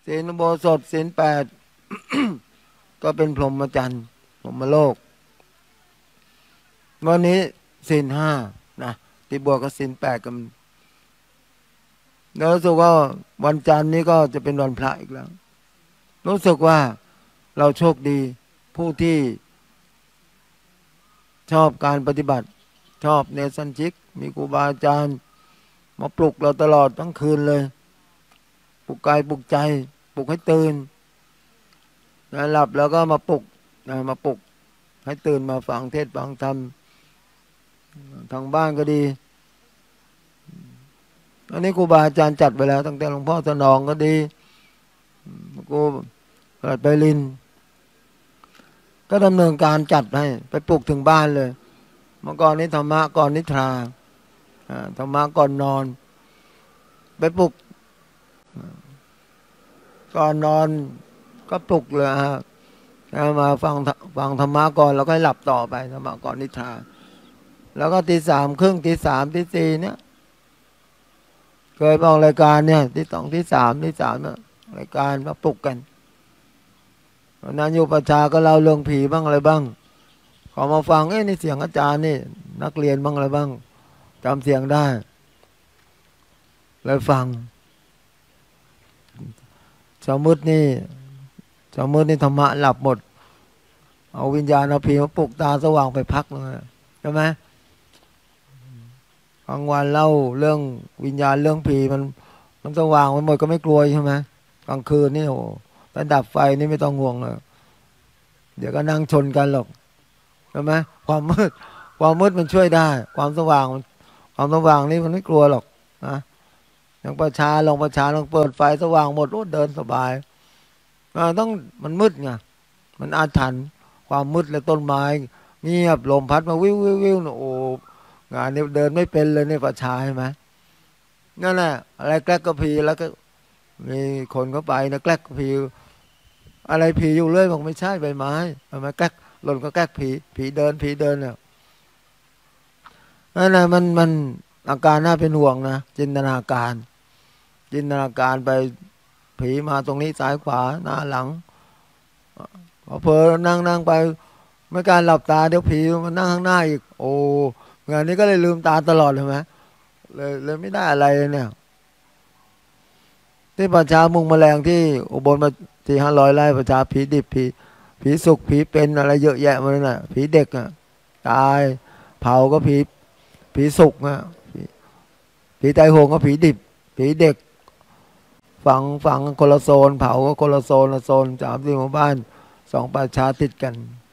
ศีลอุโบสถศีลแปด ก็เป็นพรหมจรรย์พรหมโลกวันนี้ศีลห้านะที่บวกกับศีลแปดกันแล้วรู้สึกว่าวันจันทร์นี้ก็จะเป็นวันพระอีกแล้วรู้สึกว่าเราโชคดีผู้ที่ชอบการปฏิบัติชอบเนสัญชิกมีครูบาอาจารย์มาปลุกเราตลอดทั้งคืนเลยปลุกกายปลุกใจปลุกให้ตื่นหลับแล้วก็มาปลุกมาปลุกให้ตื่นมาฟังเทศน์ฟังธรรมทางบ้านก็ดีอันนี้ครูบาอาจารย์จัดไปแล้วตั้งแต่หลวงพ่อสนองก็ดีครูปลัดไปลินก็ดำเนินการจัดให้ไปปลุกถึงบ้านเลยเมื่อก่อนนี้ธรรมะก่อนนิทราธรรมะก่อนนอนไปปลุกก่อนนอนก็ปลุกเลยฮะมาฟังธรรมะก่อนแล้วก็ให้หลับต่อไปธรรมะก่อนนิทราแล้วก็ตี 3:30 ตี 3 ตี 4เนี่ยเคยบอกรายการเนี่ยตี 2 ตี 3 ตี 3เนี่ยรายการมาปลุกกันวันนั้นอยู่ประชาก็เล่าเรื่องผีบ้างอะไรบ้างขอมาฟังนี่เสียงอาจารย์นี่นักเรียนบ้างอะไรบ้างจำเสียงได้เลยฟังเช้ามืดนี่ธรรมะหลับหมดเอาวิญญาณเอาผีมาปลุกตาสว่างไปพักเลยใช่ไหมกลางวันเล่าเรื่องวิญญาณเรื่องผีมันสว่างไปหมดก็ไม่กลัวใช่ไหมกลางคืนนี่โอ้แต่ดับไฟนี่ไม่ต้องห่วงเลยเดี๋ยวก็นั่งชนกันหรอกใช่ไหมความมืดมันช่วยได้ความสว่างนี่มันไม่กลัวหรอกนะอย่างประชาลองเปิดไฟสว่างหมดเดินสบายต้องมันมืดไงมันอาถรรพ์ความมืดและต้นไม้เงียบลมพัดมาวิวโอ้งานนี้เดินไม่เป็นเลยในประชาใช่ไหมนั่นแหละอะไรแกล้กกระพีแล้วก็มีคนเข้าไปนะแกล้กกระพีอะไรผีอยู่เรื่อยบอกไม่ใช่ใบไม้ทำไมแกล้กหล่นก็แกล้กผีเดินเนี่ยนั่นแหละมันอาการน่าเป็นห่วงนะจินตนาการไปผีมาตรงนี้ซ้ายขวาหน้าหลังพอเพอนั่งไปไม่การหลับตาเดี๋ยวผีมันนั่งข้างหน้าอีกโอ้งานนี้ก็เลยลืมตาตลอดเลยไหมเลยไม่ได้อะไรเลยเนี่ยที่ประชามุงแมลงที่อุบลมา400 ไร่ประชาผีดิบผีสุกผีเป็นอะไรเยอะแยะมาเลยน่ะผีเด็กอ่ะตายเผาก็ผีสุกอ่ะผีตายโหงก็ผีดิบผีเด็กฝังคนละโซนเผาก็คนละโซน3-4หมู่บ้าน2ประชาติดกัน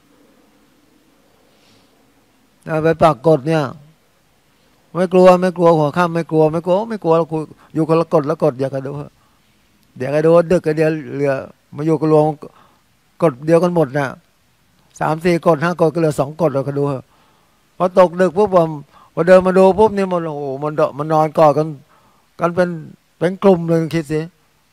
ไปปรากฏเนี่ยไม่กลัวหัวค่ำไม่กลัวเราคุยอยู่คนละกฎอย่ากันดูเดี๋ยวก็ดูดึกก็เดี๋ยวเหลือมาอยู่กันรวมกฎเดียวกันหมดน่ะ3-4 กฎ 5 กฎก็เหลือ2 กฎเราก็ดูพอตกดึกปุ๊บพอเดินมาดูปุ๊บนี่มันโอ้โหมันนอนกอดกันเป็นกลุ่มเลยคิดสิ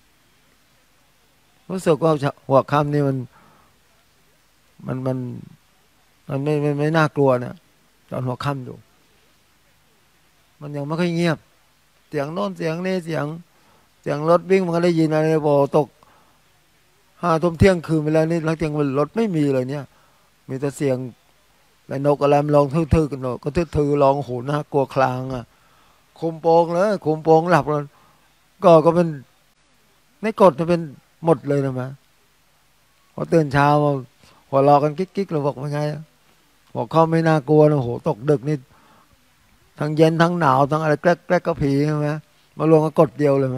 รู้สึกว่าหัวค่ำนี่มันไม่น่ากลัวนะตอนหัวค่ำอยู่มันยังไม่ค่อยเงียบเสียงโน้นเสียงนี้เสียงรถวิ่งมันก็ได้ยินอะไรโบตก5 ทุ่มเที่ยงคืนไปแล้วนี่แล้วเสียงรถไม่มีเลยเนี่ยมีแต่เสียงแต่นกอะไรมันร้องทื่อๆกันเนาะก็ทื่อร้องโหน่ากลัวคลางอ่ะคุมโปงเลยคุมโปงหลับแล้วก็เป็นในกฎมันเป็นหมดเลยนะมั้ยพอตื่นเช้ามาหัวเราะกันกิ๊กๆเราบอกว่าไงบอกเขาไม่น่ากลัวนะโหตกดึกนี่ทั้งเย็นทั้งหนาวทั้งอะไรแกล้ก็ผีใช่ไหมมารวมกันกฎเดียวเลยไหม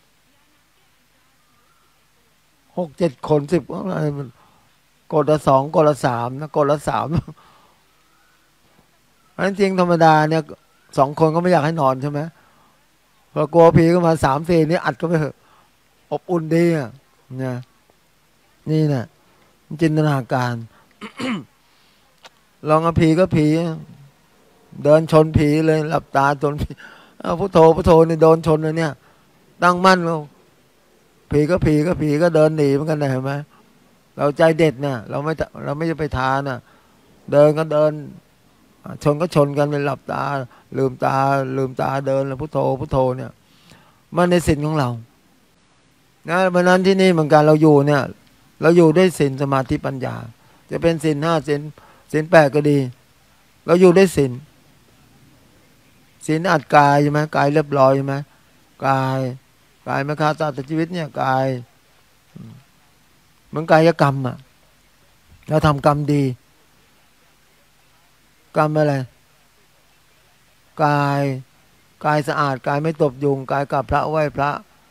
6-7 คน10อะไรมันกฎละ2 กฎละ3นะกฎละ3อันจริงธรรมดาเนี่ย2 คนก็ไม่อยากให้นอนใช่ไหมพอกลัวผีก็มา3-4นี่อัดก็ไปเถอะอบอุ่นดีอ่ะเนี่ยนี่นะจินตนาการ ลองเอาผีก็ผีเดินชนผีเลยหลับตาชนผีพุทโธนี่โดนชนเลยเนี่ยตั้งมั่นเราผีก็เดินหนีเหมือนกันนะเห็นไหมเราใจเด็ดเนี่ยเราไม่จะไปทานน่ะเดินก็เดินชนก็ชนกันเลยหลับตาลืมตาเดินแล้วพุทโธเนี่ยมันในศีลของเรานะเพราะนั้นที่นี่เหมือนกันเราอยู่เนี่ยเราอยู่ด้วยศีลสมาธิปัญญาจะเป็นศีลห้าศีลแปดก็ดีเราอยู่ด้วยศีลอัดกายใช่ไหมกายเรียบร้อยใช่ไหมกายไม่ฆ่าสัตว์แต่ชีวิตเนี่ยกายเหมือนกายกรรมอ่ะเราทำกรรมดีกรรมอะไรกายสะอาดกายไม่ตบยุงกายกับพระไหว้พระ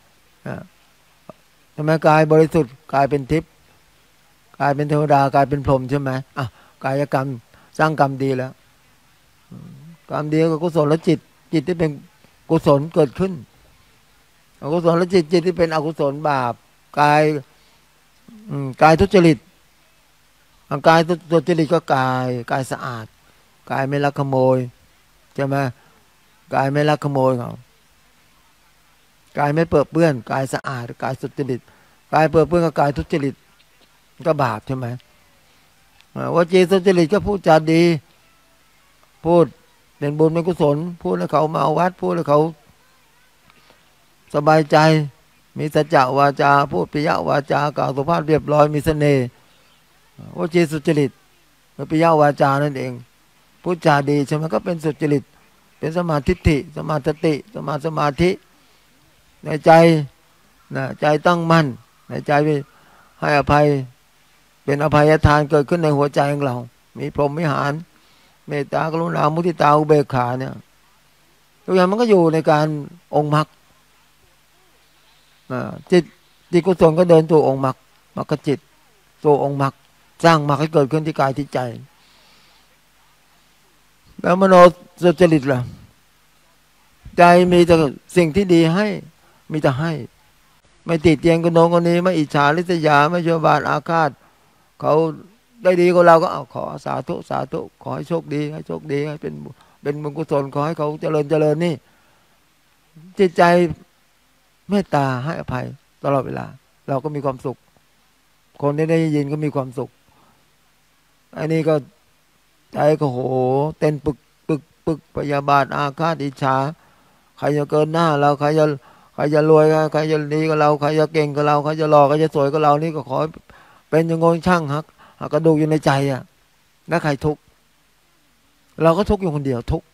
ใช่ไหมกายบริสุทธิ์กายเป็นทิพย์กายเป็นเทวดากายเป็นพรหมใช่ไหมอ่ะกายกรรมสร้างกรรมดีแล้วกรรมดีก็กุศลจิตที่เป็นกุศลเกิดขึ้นอกุศลจิตที่เป็นอกุศลบาปกายทุจริตกายทุจริตก็กายสะอาดกายไม่ลักขโมยใช่ไหมกายไม่ลักขโมยเขากายไม่เปื้อนเปื้อนกายสะอาดกายสุจริตกายเปื้อนเปื้อนกับกายทุจริตก็บาปใช่ไหมวจีสุจริตก็พูดจาดีพูดเป็นบุญเป็นกุศลพูดให้เขามาวัดพูดให้เขาสบายใจมีสัจจะวาจาพูดปิยวาจากล่าวสุภาพเรียบร้อยมีเสน่ห์วจีสุจริตปิยวาจานั่นเองพูดจาดีใช่ไหมก็เป็นสุจริตเป็นสมาธิสมาธิสมาธิในใจนะใจตั้งมั่นในใจให้อภัยเป็นอภัยทานเกิดขึ้นในหัวใจของเรามีพรหมวิหารเมตตากรุณามุทิตาอุเบกขาเนี่ยทุกอย่างมันก็อยู่ในการองค์มรรคจิตกุศลก็เดินตัวองค์มรรคมรรคจิตตัวองค์มรรคสร้างมรรคให้เกิดขึ้นที่กายที่ใจแล้วมโนสุจริตล่ะใจมีแต่สิ่งที่ดีให้มีแต่ให้ไม่ติดเตียงกันโนงคนนี้ไม่อิจฉาริษยาไม่โยบานอาฆาตเขาได้ดีกว่าเราก็เอาขอสาธุสาธุขอให้โชคดีให้โชคดีให้เป็นบุญกุศลขอให้เขาเจริญนี่จิตใจเมตตาให้อภัยตลอดเวลาเราก็มีความสุขคนที่ได้ยินก็มีความสุขอันนี้ก็ใจก็โหเต้นปึกพยาบาทอาฆาตอิจฉาใครจะเกินหน้าเราใครจะรวยใครจะดีกับเราใครจะเก่งกับเราใครจะหล่อใครจะสวยกับเรานี่ก็ขอเป็นอย่างงงช่างหักกระดูกอยู่ในใจอ่ะแล้วใครทุกข์เราก็ทุกข์อยู่คนเดียวทุกข์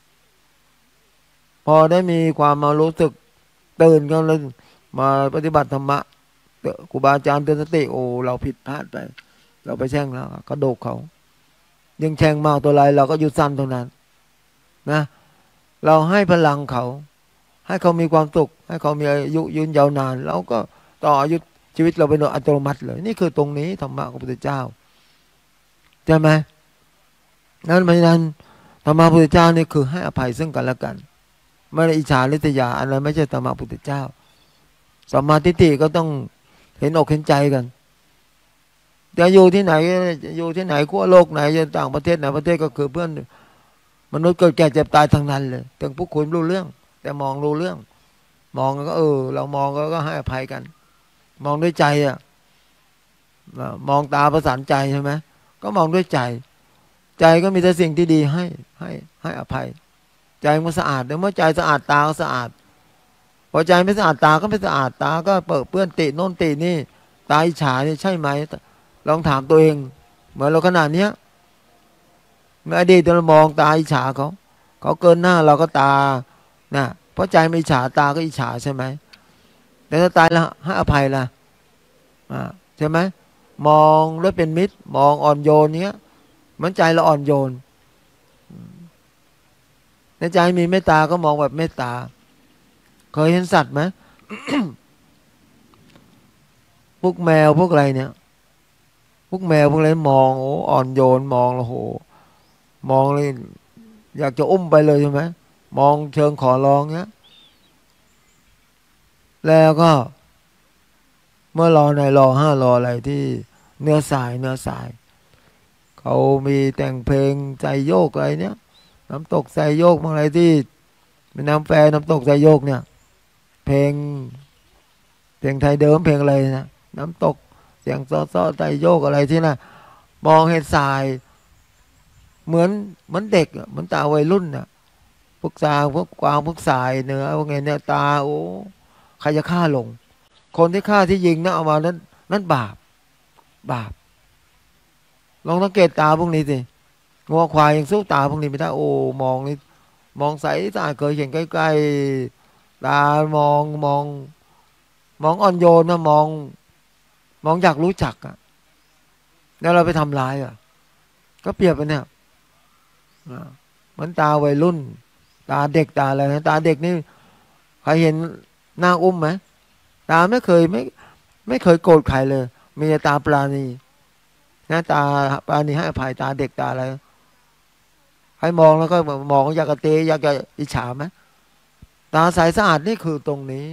พอได้มีความมารู้สึกตื่นก็เลยมาปฏิบัติธรรมะครูบาอาจารย์เตือนสติโอ้เราผิดพลาดไปเราไปแช่งแล้วกระโดกเขายังแช่งมากตัวไรเราก็หยุดสั้นตรงนั้นนะเราให้พลังเขาให้เขามีความสุขให้เขามีอายุยืนยาวนานเราก็ต่ออายุชีวิตเราเป็นอัตโนมัติเลยนี่คือตรงนี้ธรรมะของพระพุทธเจ้าใช่ไหมนั้นเพราะฉะนั้นธรรมะพระพุทธเจ้านี่คือให้อภัยซึ่งกันและกันไม่ได้อิจฉาริษยาอะไรไม่ใช่ธรรมะพระพุทธเจ้าสัมมาทิฏฐิก็ต้องเห็นอกเห็นใจกันจะอยู่ที่ไหนขั้วโลกไหนจะต่างประเทศไหนประเทศก็คือเพื่อนมนุษย์เกิดแก่เจ็บตายทั้งนั้นเลยถึงผู้คุณรู้เรื่องแต่มองรู้เรื่องมองก็เรามองก็ให้อภัยกันมองด้วยใจอ่ะมองตาประสานใจใช่ไหมก็มองด้วยใจใจก็มีแต่สิ่งที่ดีให้อภัยใจมันสะอาดเดี๋ยวเมื่อใจสะอาดตาก็สะอาดพอใจไม่สะอาดตาก็ไม่สะอาดตาก็เปื้อนติโน่นตินี่ตาอิจฉานี่ใช่ไหมลองถามตัวเองเหมือนเราขนาดเนี้ยเมื่ออดีตเรามองตาอิจฉาเขาเกินหน้าเราก็ตานะเพราะใจไม่อิจฉาตาก็อิจฉาใช่ไหมแต่ถ้าตายแล้วให้อภัยล่ะใช่ไหมมองด้วยเป็นมิตรมองอ่อนโยนเนี้ยมันใจเราอ่อนโยนในใจมีเมตตาก็มองแบบเมตตาเคยเห็นสัตว์ไหม พวกแมวพวกอะไรเนี่ยพวกแมวพวกอะไรมองโอ้อ่อนโยนมองแล้วโหมองเลยอยากจะอุ้มไปเลยใช่ไหมมองเชิงขอร้องเนี้ยแล้วก็เมื่อรอในรอห้ารออะไรที่เนื้อสายเขามีแต่งเพลงใจโยกอะไรเนี้ยน้ำตกใจโยกบางอะไรที่เป็นน้ำแฟน้ำตกใจโยกเนี่ยเพลงไทยเดิมเพลงอะไรนะน้ำตกเสียงซ้อใจโยกอะไรที่น่ะมองเห็นสายเหมือนเด็กเหมือนตาวัยรุ่นน่ะพวกสาวพวกกวางพวกสายเนื้อพวกไงเนี่ยตาโอ้ใครจะฆ่าลงคนที่ฆ่าที่ยิงนะเอามานั้นบาปบาปลองสังเกตตาพวกนี้สิงัวควายยังสู้ตาพวกนี้ไม่ได้โอ้มองนี่มองใสตาเคยเห็นใกล้ๆตามองอ่อนโยนนะมองอยากรู้จักอะแล้วเราไปทำร้ายอะก็เปรียบไปเนี่ยเหมือนตาวัยรุ่นตาเด็กตาอะไรนะตาเด็กนี่ใครเห็นหน้าอุ้มไหมตาไม่เคยโกรธใครเลย มีแต่ตาปราณีนะตาปราณีให้อภัยตาเด็กตาอะไรใครมองแล้วก็มองอยากจะเตะอยากจะอิจฉาไหมตาใสสะอาดนี่คือตรงนี้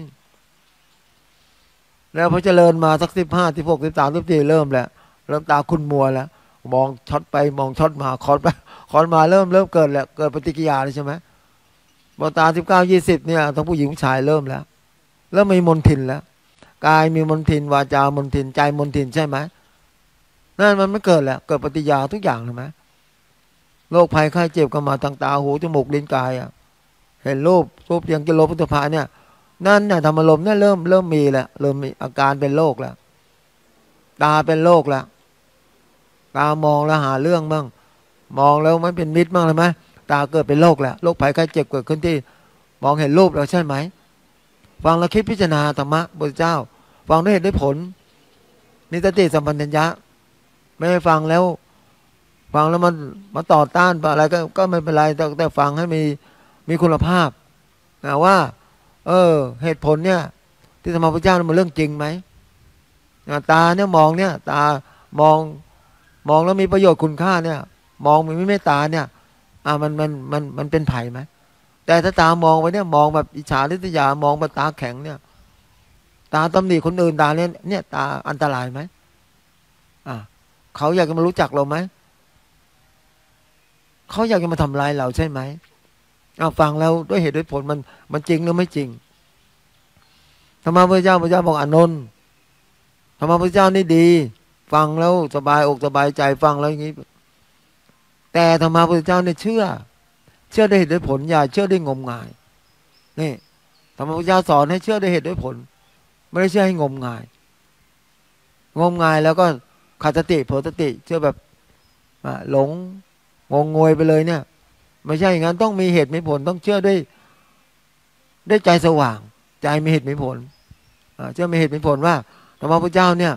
แล้วพอเจริญมาสัก15 16 13 14เริ่มแล้วเริ่มตาคุณมัวแล้วมองช็อตไปมองช็อตมาคอนมาเริ่มเกิดแล้วเกิดปฏิกิริยาเลยใช่ไหมพอตา19 20เนี่ยทั้งผู้หญิงผู้ชายเริ่มแล้วมีมนทินแล้วกายมีมนทินวาจามนทินใจมนทินใช่ไหมนั่นมันไม่เกิดแล้วเกิดปฏิกิริยาทุกอย่างเลยไหมโรคภัยไข้เจ็บก็มาทางตาหูจมูกลิ้นกายอ่ะเห็นรูปอย่างกิโลพุทธภาเนี่ยนั่นเนี่ยธรรมารมณ์เนี่ยเริ่มมีแล้วเริ่มมีอาการเป็นโรคแล้วตาเป็นโรคแล้วตามองแล้วหาเรื่องบ้างมองแล้วไม่เป็นมิตรบ้างเลยไหมตาเกิดเป็นโรคแล้วโรคภัยไข้เจ็บเกิดขึ้นที่มองเห็นรูปแล้วใช่ไหมฟังแล้วคิดพิจารณาธรรมะพระเจ้าฟังด้วยเหตุด้วยผลนิสติสัมปัญญะไม่ให้ฟังแล้วมันมาต่อต้านอะไรก็ไม่เป็นไรแต่ฟังให้มีคุณภาพนะว่าเหตุผลเนี่ยที่ธรรมะพระเจ้ามันเรื่องจริงไหมตาเนี่ยมองเนี่ยตามองแล้วมีประโยชน์คุณค่าเนี่ยมองมีเมตตาเนี่ยมันเป็นไผ่ไหมแต่ถ้าตามองไปเนี่ยมองแบบอิจฉาริษยามองแบบตาแข็งเนี่ยตาตำหนิคนอื่นตาเนี่ยตาอันตรายไหมเขาอยากจะมารู้จักเราไหมเขาอยากจะมาทำลายเราใช่ไหมฟังแล้วด้วยเหตุด้วยผลมันจริงหรือไม่จริงธรรมะพระเจ้าบอกอานนท์ธรรมะพระเจ้านี่ดีฟังแล้วสบายอกสบายใจฟังแล้วอย่างนี้แต่ธรรมะพระเจ้าเนี่ยเชื่อด้วยเหตุด้วยผลอย่าเชื่อด้วยงมงายนี่ธรรมะพระเจ้าสอนให้เชื่อด้วยเหตุด้วยผลไม่ได้เชื่อให้งมงายแล้วก็ขาดสติเผลอสติเชื่อแบบหลงงงงวยไปเลยเนี่ยไม่ใช่อย่างนั้นต้องมีเหตุมีผลต้องเชื่อด้วยใจสว่างใจมีเหตุมีผลเชื่อมีเหตุมีผลว่าธรรมะพระเจ้าเนี่ย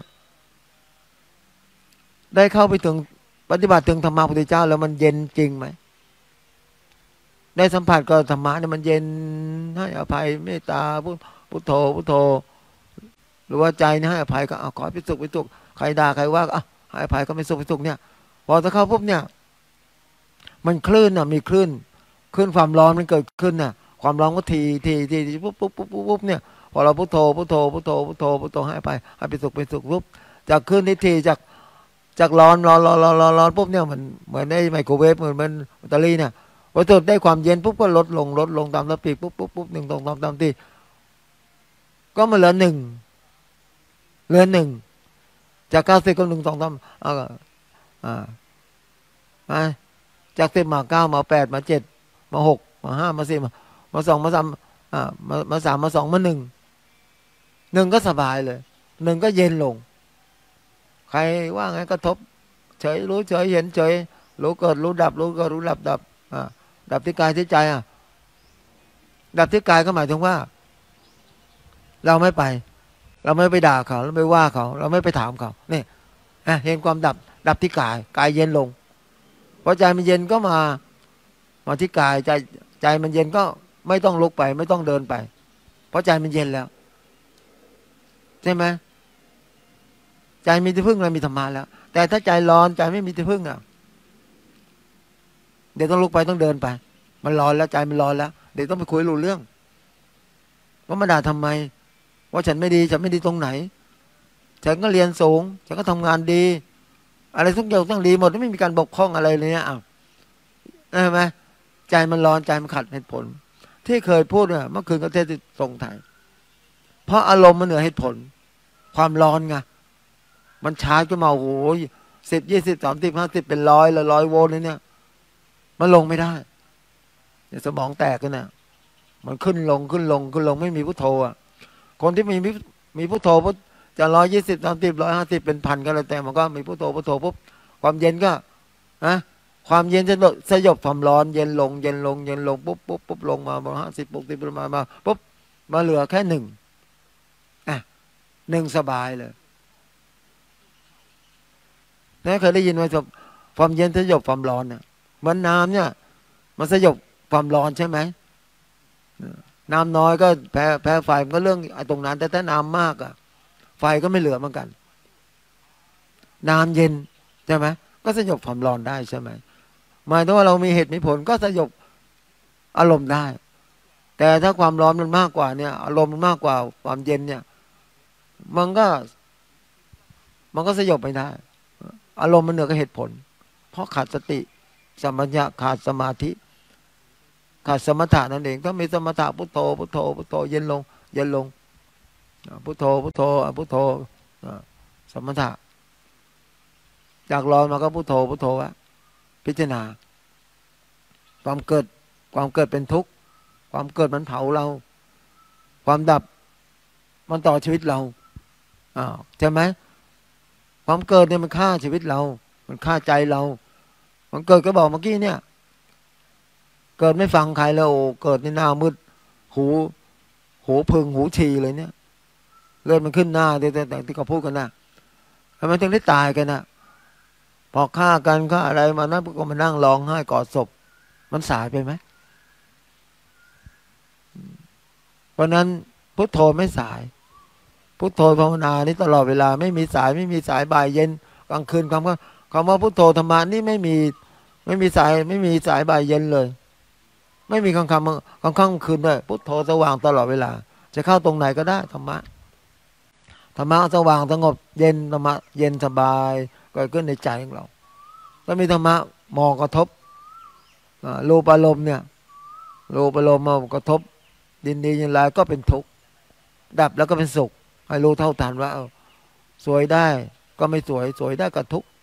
ได้เข้าไปถึงปฏิบัติถึงธรรมะพระพุทธเจ้าแล้วมันเย็นจริงไหมได้สัมผัสกับธรรมะเนี่ยมันเย็นให้อภัยเมตตาพุทโธหรือว่าใจนี่ให้อภัยก็ขอไปสุขใครด่าใครว่าให้อภัยก็ไม่สุขเนี่ยพอจะเข้าปุ๊บเนี่ยมันคลื่นมีคลื่นความร้อนมันเกิดขึ้นน่ะความร้อนก็ทีปุ๊บเนี่ยพอเราพุทโธให้อภัยให้ไปสุขปุ๊บจากคลื่นทีจากร้อนปุ๊บเนี่ยมันเหมือนไอ้ไมโครเวฟเหมือนแบตเตอรี่เนี่ยพอสุดได้ความเย็นปุ๊บก็ลดลงตามสปีดปุ๊บหนึ่งตามที่ก็มาเหลือหนึ่งจาก90ก็1 2 3จาก10มา9มา8มา7มา6มา5มา4มา2มา3มา3มา2มา1ก็สบายเลย1ก็เย็นลงใครว่าไงก็ทบเฉยรู้เฉยเห็นเฉยรู้เกิดรู้ดับรู้เกิดรู้ดับดับที่กายที่ใจดับที่กายก็หมายถึงว่าเราไม่ไปด่าเขาเราไม่ว่าเขาเราไม่ไปถามเขาเนี่ยเห็นความดับที่กายเย็นลงพอใจมันเย็นก็มาที่กายใจมันเย็นก็ไม่ต้องลุกไปไม่ต้องเดินไปเพราะใจมันเย็นแล้วใช่ไหมใจมีที่พึ่งแล้วมีธรรมะแล้วแต่ถ้าใจร้อนใจไม่มีที่พึ่งเดี๋ยวต้องลุกไปต้องเดินไปมันร้อนแล้วใจมันร้อนแล้วเดี๋ยวต้องไปคุยรู้เรื่องว่ามาด่าทำไมว่าฉันไม่ดีตรงไหนฉันก็เรียนสูงฉันก็ทำงานดีอะไรทุกอย่างต้องดีหมดไม่มีการบกพร่องอะไรเลยเนี่ยใช่ไหมใจมันร้อนใจมันขัดเหตุผลที่เคยพูดเมื่อคืนก็เทศน์ทรงไทยเพราะอารมณ์มันเหนือเหตุผลความร้อนไงมันชาร์จขึ้นมาโอ้โห10 20 30 50เป็น100 โวลต์เลยเนี่ยมันลงไม่ได้สมองแตกกันน่ะมันขึ้นลงไม่มีพุทโธคนที่มีพุทโธพุทจะ120 30 150เป็นพันก็แล้วแต่มันก็มีพุทโธพุทโธปุ๊บความเย็นก็นะความเย็นสยบความร้อนเย็นลงเย็นลงเย็นลงปุ๊บปุ๊บปุ๊บลงมา50 60ประมาณมาปุ๊บมาเหลือแค่1สบายเลยนะเคยได้ยินไหมความเย็นสยบความร้อนเนี่ยเหมือนน้ำเนี่ยมันสยบความร้อนใช่ไหมน้ำน้อยก็แพ้ไฟมันก็เรื่องตรงนั้นแต่ถ้าน้ำมากอะไฟก็ไม่เหลือเหมือนกันน้ำเย็นใช่ไหมก็สยบความร้อนได้ใช่ไหมหมายถึงว่าเรามีเหตุมีผลก็สยบอารมณ์ได้แต่ถ้าความร้อนมันมากกว่าเนี่ยอารมณ์มันมากกว่าความเย็นเนี่ยมันก็สยบไม่ได้อารมณ์มันเหนือกับเหตุผลเพราะขาดสติสัมปชัญญะขาดสมาธิขาดสมถะนั่นเองถ้ามีสมถะพุทโธพุทโธพุทโธเย็นลงเย็นลงพุทโธพุทโธพุทโธสมถะจากร้อนมาก็พุทโธพุทโธวะพิจารณาความเกิดเป็นทุกข์ความเกิดมันเผาเราความดับมันต่อชีวิตเราใช่ไหมความเกิดเนี่ยมันฆ่าชีวิตเรามันฆ่าใจเรามันเกิดก็บอกเมื่อกี้เนี่ยเกิดไม่ฟังใครแล้วเกิดในหน้ามืดหูพึงหูฉี่เลยเนี่ยเลือดมันขึ้นหน้าแต่ที่เขาพูดกันนะทำไมถึงได้ตายกันนะพอฆ่ากันฆ่าอะไรมานั้นก็มานั่งร้องไห้กอดศพมันสายไปไหมเพราะนั้นพุทโธไม่สายพุทโธภาวนานี่ตลอดเวลาไม่มีสายบ่ายเย็นกลางคืนคำว่าพุทโธธรรมะนี่ไม่มีสายบ่ายเย็นเลยไม่มีกลางคืนด้วยพุทโธสว่างตลอดเวลาจะเข้าตรงไหนก็ได้ธรรมะสว่างสงบเย็นธรรมะเย็นสบายเกิดขึ้นในใจของเราถ้ามีธรรมะมองกระทบรูปอารมณ์เนี่ยรูปอารมณ์มากระทบดินดียินร้ายก็เป็นทุกข์ดับแล้วก็เป็นสุขให้รู้เท่าทันว่าสวยได้ก็ไม่สวยได้ก็ทุกข์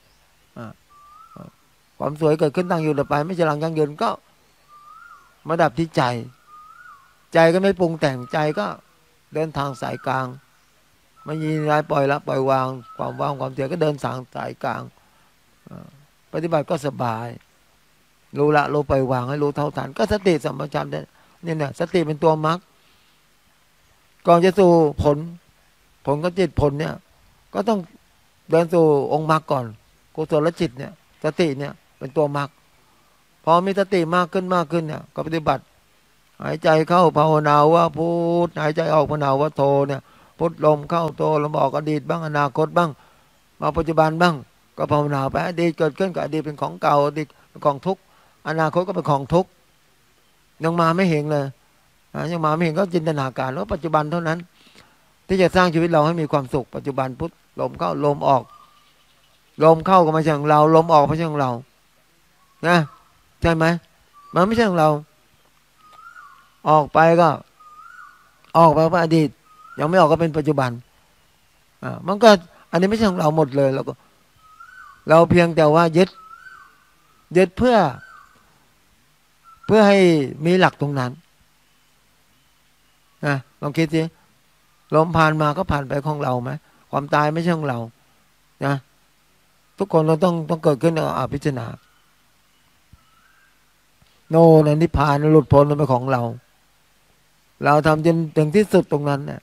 ความสวยเกิดขึ้นตั้งอยู่ดับไปไม่ฉลังยั่งยืนก็มาดับที่ใจก็ไม่ปรุงแต่งใจก็เดินทางสายกลางไม่ยินร้ายปล่อยละปล่อยวางความว่างความเสียก็เดินทางสายกลางปฏิบัติก็สบายรู้ละรู้ปล่อยวางให้รู้เท่าทันก็สติสัมปชัญญะเนี่ยสติเป็นตัวมรรคก่อนจะสู่ผลก็จิตผลเนี่ยก็ต้องเดินสู่องค์มรรคก่อนกุศลจิตเนี่ยสติเนี่ยเป็นตัวมรรคพอมีสติมากขึ้นเนี่ยก็ปฏิบัติหายใจเข้าภาวนาว่าพุทหายใจออกภาวนาว่าโทเนี่ยพุทลมเข้าโทลมออกอดีตบ้างอนาคตบ้างมาปัจจุบันบ้างก็ภาวนาไปอดีตเกิดขึ้นกับอดีตเป็นของเก่าอดีตเป็นของทุกข์อนาคตก็เป็นของทุกข์ยังมาไม่เห็นเลยยังมาไม่เห็นก็จินตนาการว่าปัจจุบันเท่านั้นที่จะสร้างชีวิตเราให้มีความสุขปัจจุบันพุทลมเข้าลมออกลมเข้าก็ไม่ใช่ของเราลมออกไม่ใช่ของเรานะใช่ไหมมันไม่ใช่ของเราออกไปก็ออกไปว่าอดีตยังไม่ออกก็เป็นปัจจุบันมันก็อันนี้ไม่ใช่ของเราหมดเลยเราเพียงแต่ว่ายึดเพื่อให้มีหลักตรงนั้นนะลองคิดสิลมผ่านมาก็ผ่านไปของเราไหมความตายไม่ใช่ของเรานะทุกคนเราต้องเกิดขึ้นพิจารณาโน่นนิพพานหลุดพ้นเป็นของเราทำจนถึงที่สุดตรงนั้นเนี่ย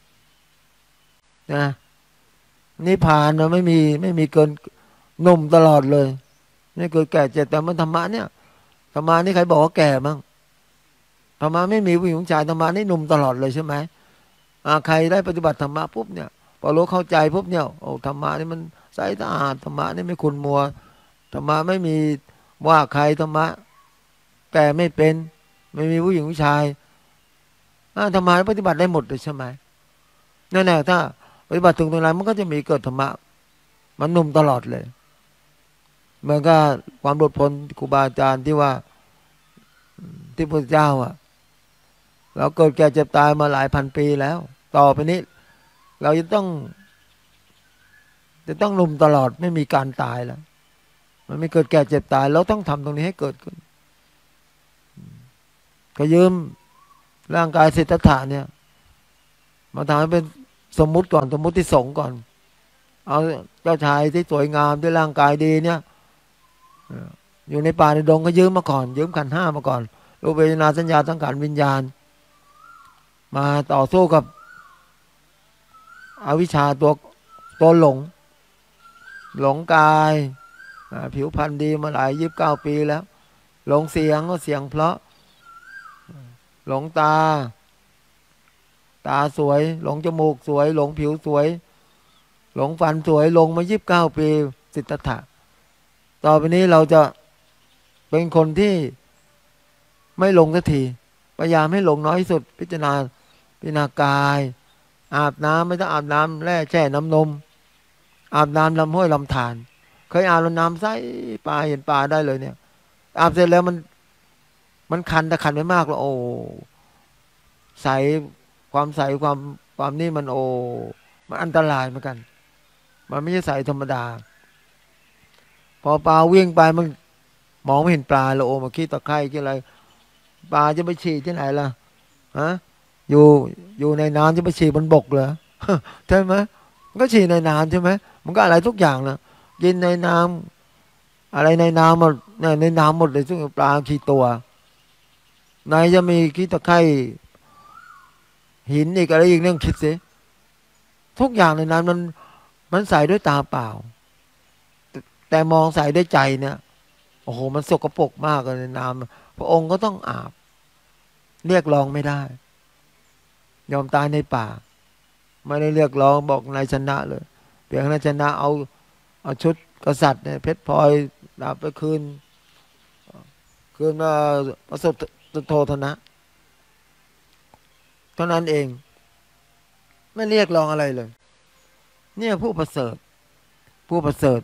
นะนิพพานเราไม่มีเกินหนุ่มตลอดเลยไม่เกิดแก่เจ็บแต่มันธรรมะเนี่ยธรรมะนี่ใครบอกว่าแก่บ้างธรรมะไม่มีผู้หญิงชายธรรมะนี่หนุ่มตลอดเลยใช่ไหมใครได้ปฏิบัติธรรมะปุ๊บเนี่ยพอรู้เข้าใจปุ๊บเนี่ยโอ้ธรรมะนี่มันใสสะอาดธรรมะนี่ไม่ขุ่นมัวธรรมะไม่มีว่าใครธรรมะแก่ไม่เป็นไม่มีผู้หญิงผู้ชายธรรมะปฏิบัติได้หมดเลยใช่ไหมนั่นแหละถ้าปฏิบัติถึงตรงนั้นมันก็จะมีเกิดธรรมะมันหนุ่มตลอดเลยเหมือนกับความหลุดพ้นครูบาอาจารย์ที่ว่าที่พระเจ้าเราเกิดแก่เจ็บตายมาหลายพันปีแล้วต่อไปนี้เราจะต้องหนุ่มตลอดไม่มีการตายแล้วมันไม่เกิดแก่เจ็บตายเราต้องทำตรงนี้ให้เกิดขึ้นก็ยืมร่างกายสิทธัตถะเนี่ยมาทำให้เป็นสมมุติก่อนสมมุติที่สงก่อนเอาเจ้าชายที่สวยงามที่ร่างกายดีเนี่ยอยู่ในป่าในดงก็ยืมมาก่อนยืมขันธ์ห้ามาก่อนรูปเวทนาสัญญาสังขารวิญญาณมาต่อสู้กับอวิชชาตัวหลงกายผิวพรรณดีมาหลาย29 ปีแล้วหลงเสียงก็เสียงเพราะหลงตาสวยหลงจมูกสวยหลงผิวสวยหลงฟันสวยหลงมา29 ปีสิทธัตถะต่อไปนี้เราจะเป็นคนที่ไม่หลงสักทีพยายามให้หลงน้อยที่สุดพิจารณากายอาบน้ำไม่ต้องอาบน้ำแร่แช่น้ำนมอาบน้ำลำห้วยลำธารเคยอาบน้ำใสปลาเห็นปลาได้เลยเนี่ยอาบเสร็จแล้วมันคันแต่คันไม่มากหรอกโอ้ใสความใสความนี่มันโอ้มันอันตรายเหมือนกันมันไม่ใช่ใสธรรมดาพอปลาวิ่งไปมันมองไม่เห็นปลาแล้วโอ้มาขี้ตะไคร่ขี้อะไรปลาจะไปฉี่ที่ไหนล่ะฮะอยู่ในน้ำจะไปฉี่บนบกเหรอใช่ไหมมันก็ฉี่ในน้ำใช่ไหมมันก็อะไรทุกอย่างนะกินในน้ำอะไรในน้ำหมดในน้ำหมดเลยซึ่งปลาขี้ตัวไหนจะมีขี้ตะไคร่หินอีกอะไรอีกเรื่องคิดสิทุกอย่างในนั้นมันใส่ด้วยตาเปล่าแต่มองใส่ด้วยใจเนี่ยโอ้โหมันสกปรกมากเลยในน้ำพระองค์ก็ต้องอาบเรียกร้องไม่ได้ยอมตายในป่าไม่ได้เรียกร้องบอกนายชนะเลยเพียงนายชนะเอาชุดกษัตริย์เนี่ยเพชรพลอยดาบไปคืนมาประสบโทษนะเท่านั้นเองไม่เรียกร้องอะไรเลยเนี่ยผู้ประเสริฐผู้ประเสริฐ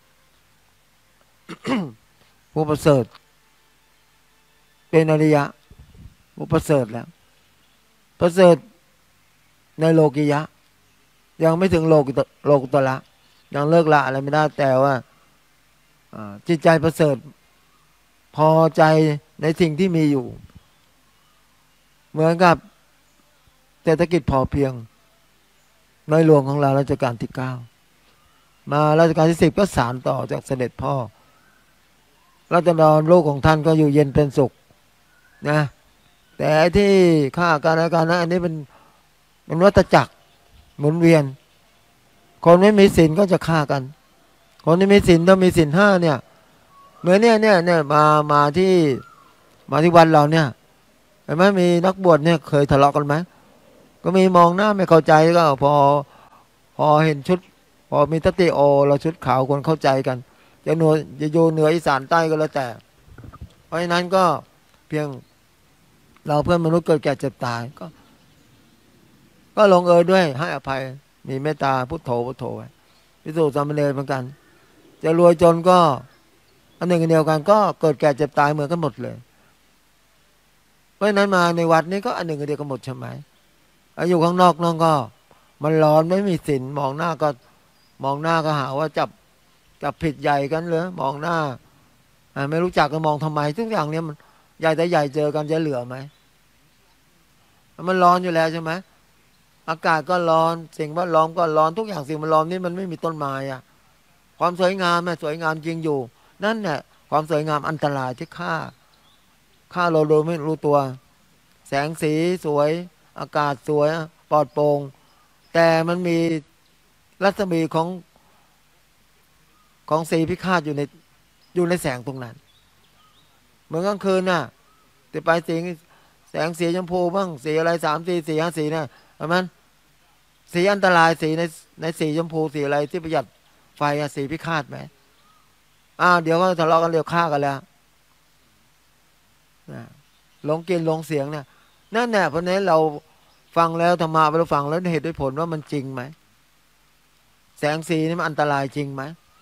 ผู้ประเสริฐเป็นอริยะผู้ประเสริฐแล้วประเสริฐในโลกิยะยังไม่ถึงโลกุตระยังเลิกละอะไรไม่ได้แต่ว่าจิตใจประเสริฐพอใจในสิ่งที่มีอยู่เหมือนกับเศรษฐกิจพอเพียงในหลวงของเรารัชกาลที่9มารัชกาลที่10ก็สานต่อจากเสด็จพ่อรัชดาลูกของท่านก็อยู่เย็นเป็นสุขนะแต่ที่ฆ่ากันและกันนะอันนี้เป็นวัฏจักรหมุนเวียนคนไม่มีศีลก็จะฆ่ากันคนที่มีศีลต้องมีศีล5เนี่ยเหมือนเนี่ยมาที่วันเราเนี่ยเห็นไหมมีนักบวชเนี่ยเคยทะเลาะกันไหมก็มีมองหน้าไม่เข้าใจก็พอเห็นชุดพอมีทัตติโอเราชุดขาวคนเข้าใจกันจะอยู่เหนืออีสานใต้ก็แล้วแต่เพราะฉะนั้นก็เพียงเราเพื่อนมนุษย์เกิดแก่เจ็บตายก็ลงเอยด้วยให้อภัยมีเมตตาพุทโธไว้พิสูจน์สามเณรเหมือนกันจะรวยจนก็อันหนึ่งอันเดียวกันก็เกิดแก่เจ็บตายเหมือนกันหมดเลยเพราะฉะนั้นมาในวัดนี้ก็อันหนึ่งอันเดียวกันหมดใช่ไหมอยู่ข้างนอกน้องก็มันร้อนไม่มีศีลมองหน้าก็หาว่าจับผิดใหญ่กันเลยมองหน้าไม่รู้จักก็มองทำไมทุกอย่างเนี้ยมันใหญ่แต่ใหญ่เจอกันจะเหลือไหมมันร้อนอยู่แล้วใช่ไหมอากาศก็ร้อนสิ่งแวดล้อมก็ร้อนทุกอย่างสิ่งแวดล้อมนี่มันไม่มีต้นไม้อะความสวยงามสวยงามจริงอยู่นั่นเนี่ยความสวยงามอันตรายที่ฆ่าเราโดยไม่รู้ตัวแสงสีสวยอากาศสวยปลอดโปร่งแต่มันมีรัศมีของสีพิฆาตอยู่ในแสงตรงนั้นเหมือนกลางคืนน่ะแต่ไปแสงสีชมพูบ้างสีอะไร3 4 4 5 สีเนี่ยมันสีอันตรายสีในสีชมพูสีอะไรที่ประหยัดไฟสีพิฆาตไหมเดี๋ยวก็ทะเลาะกันเดี๋ยวฆ่ากันแล้วหลงกินหลงเสียงเนี่ยนั่นแหละเพราะนั้นเราฟังแล้วธรรมะเราฟังแล้วเหตุด้วยผลว่ามันจริงไหมแสงสีนี่มันอันตรายจริงไหม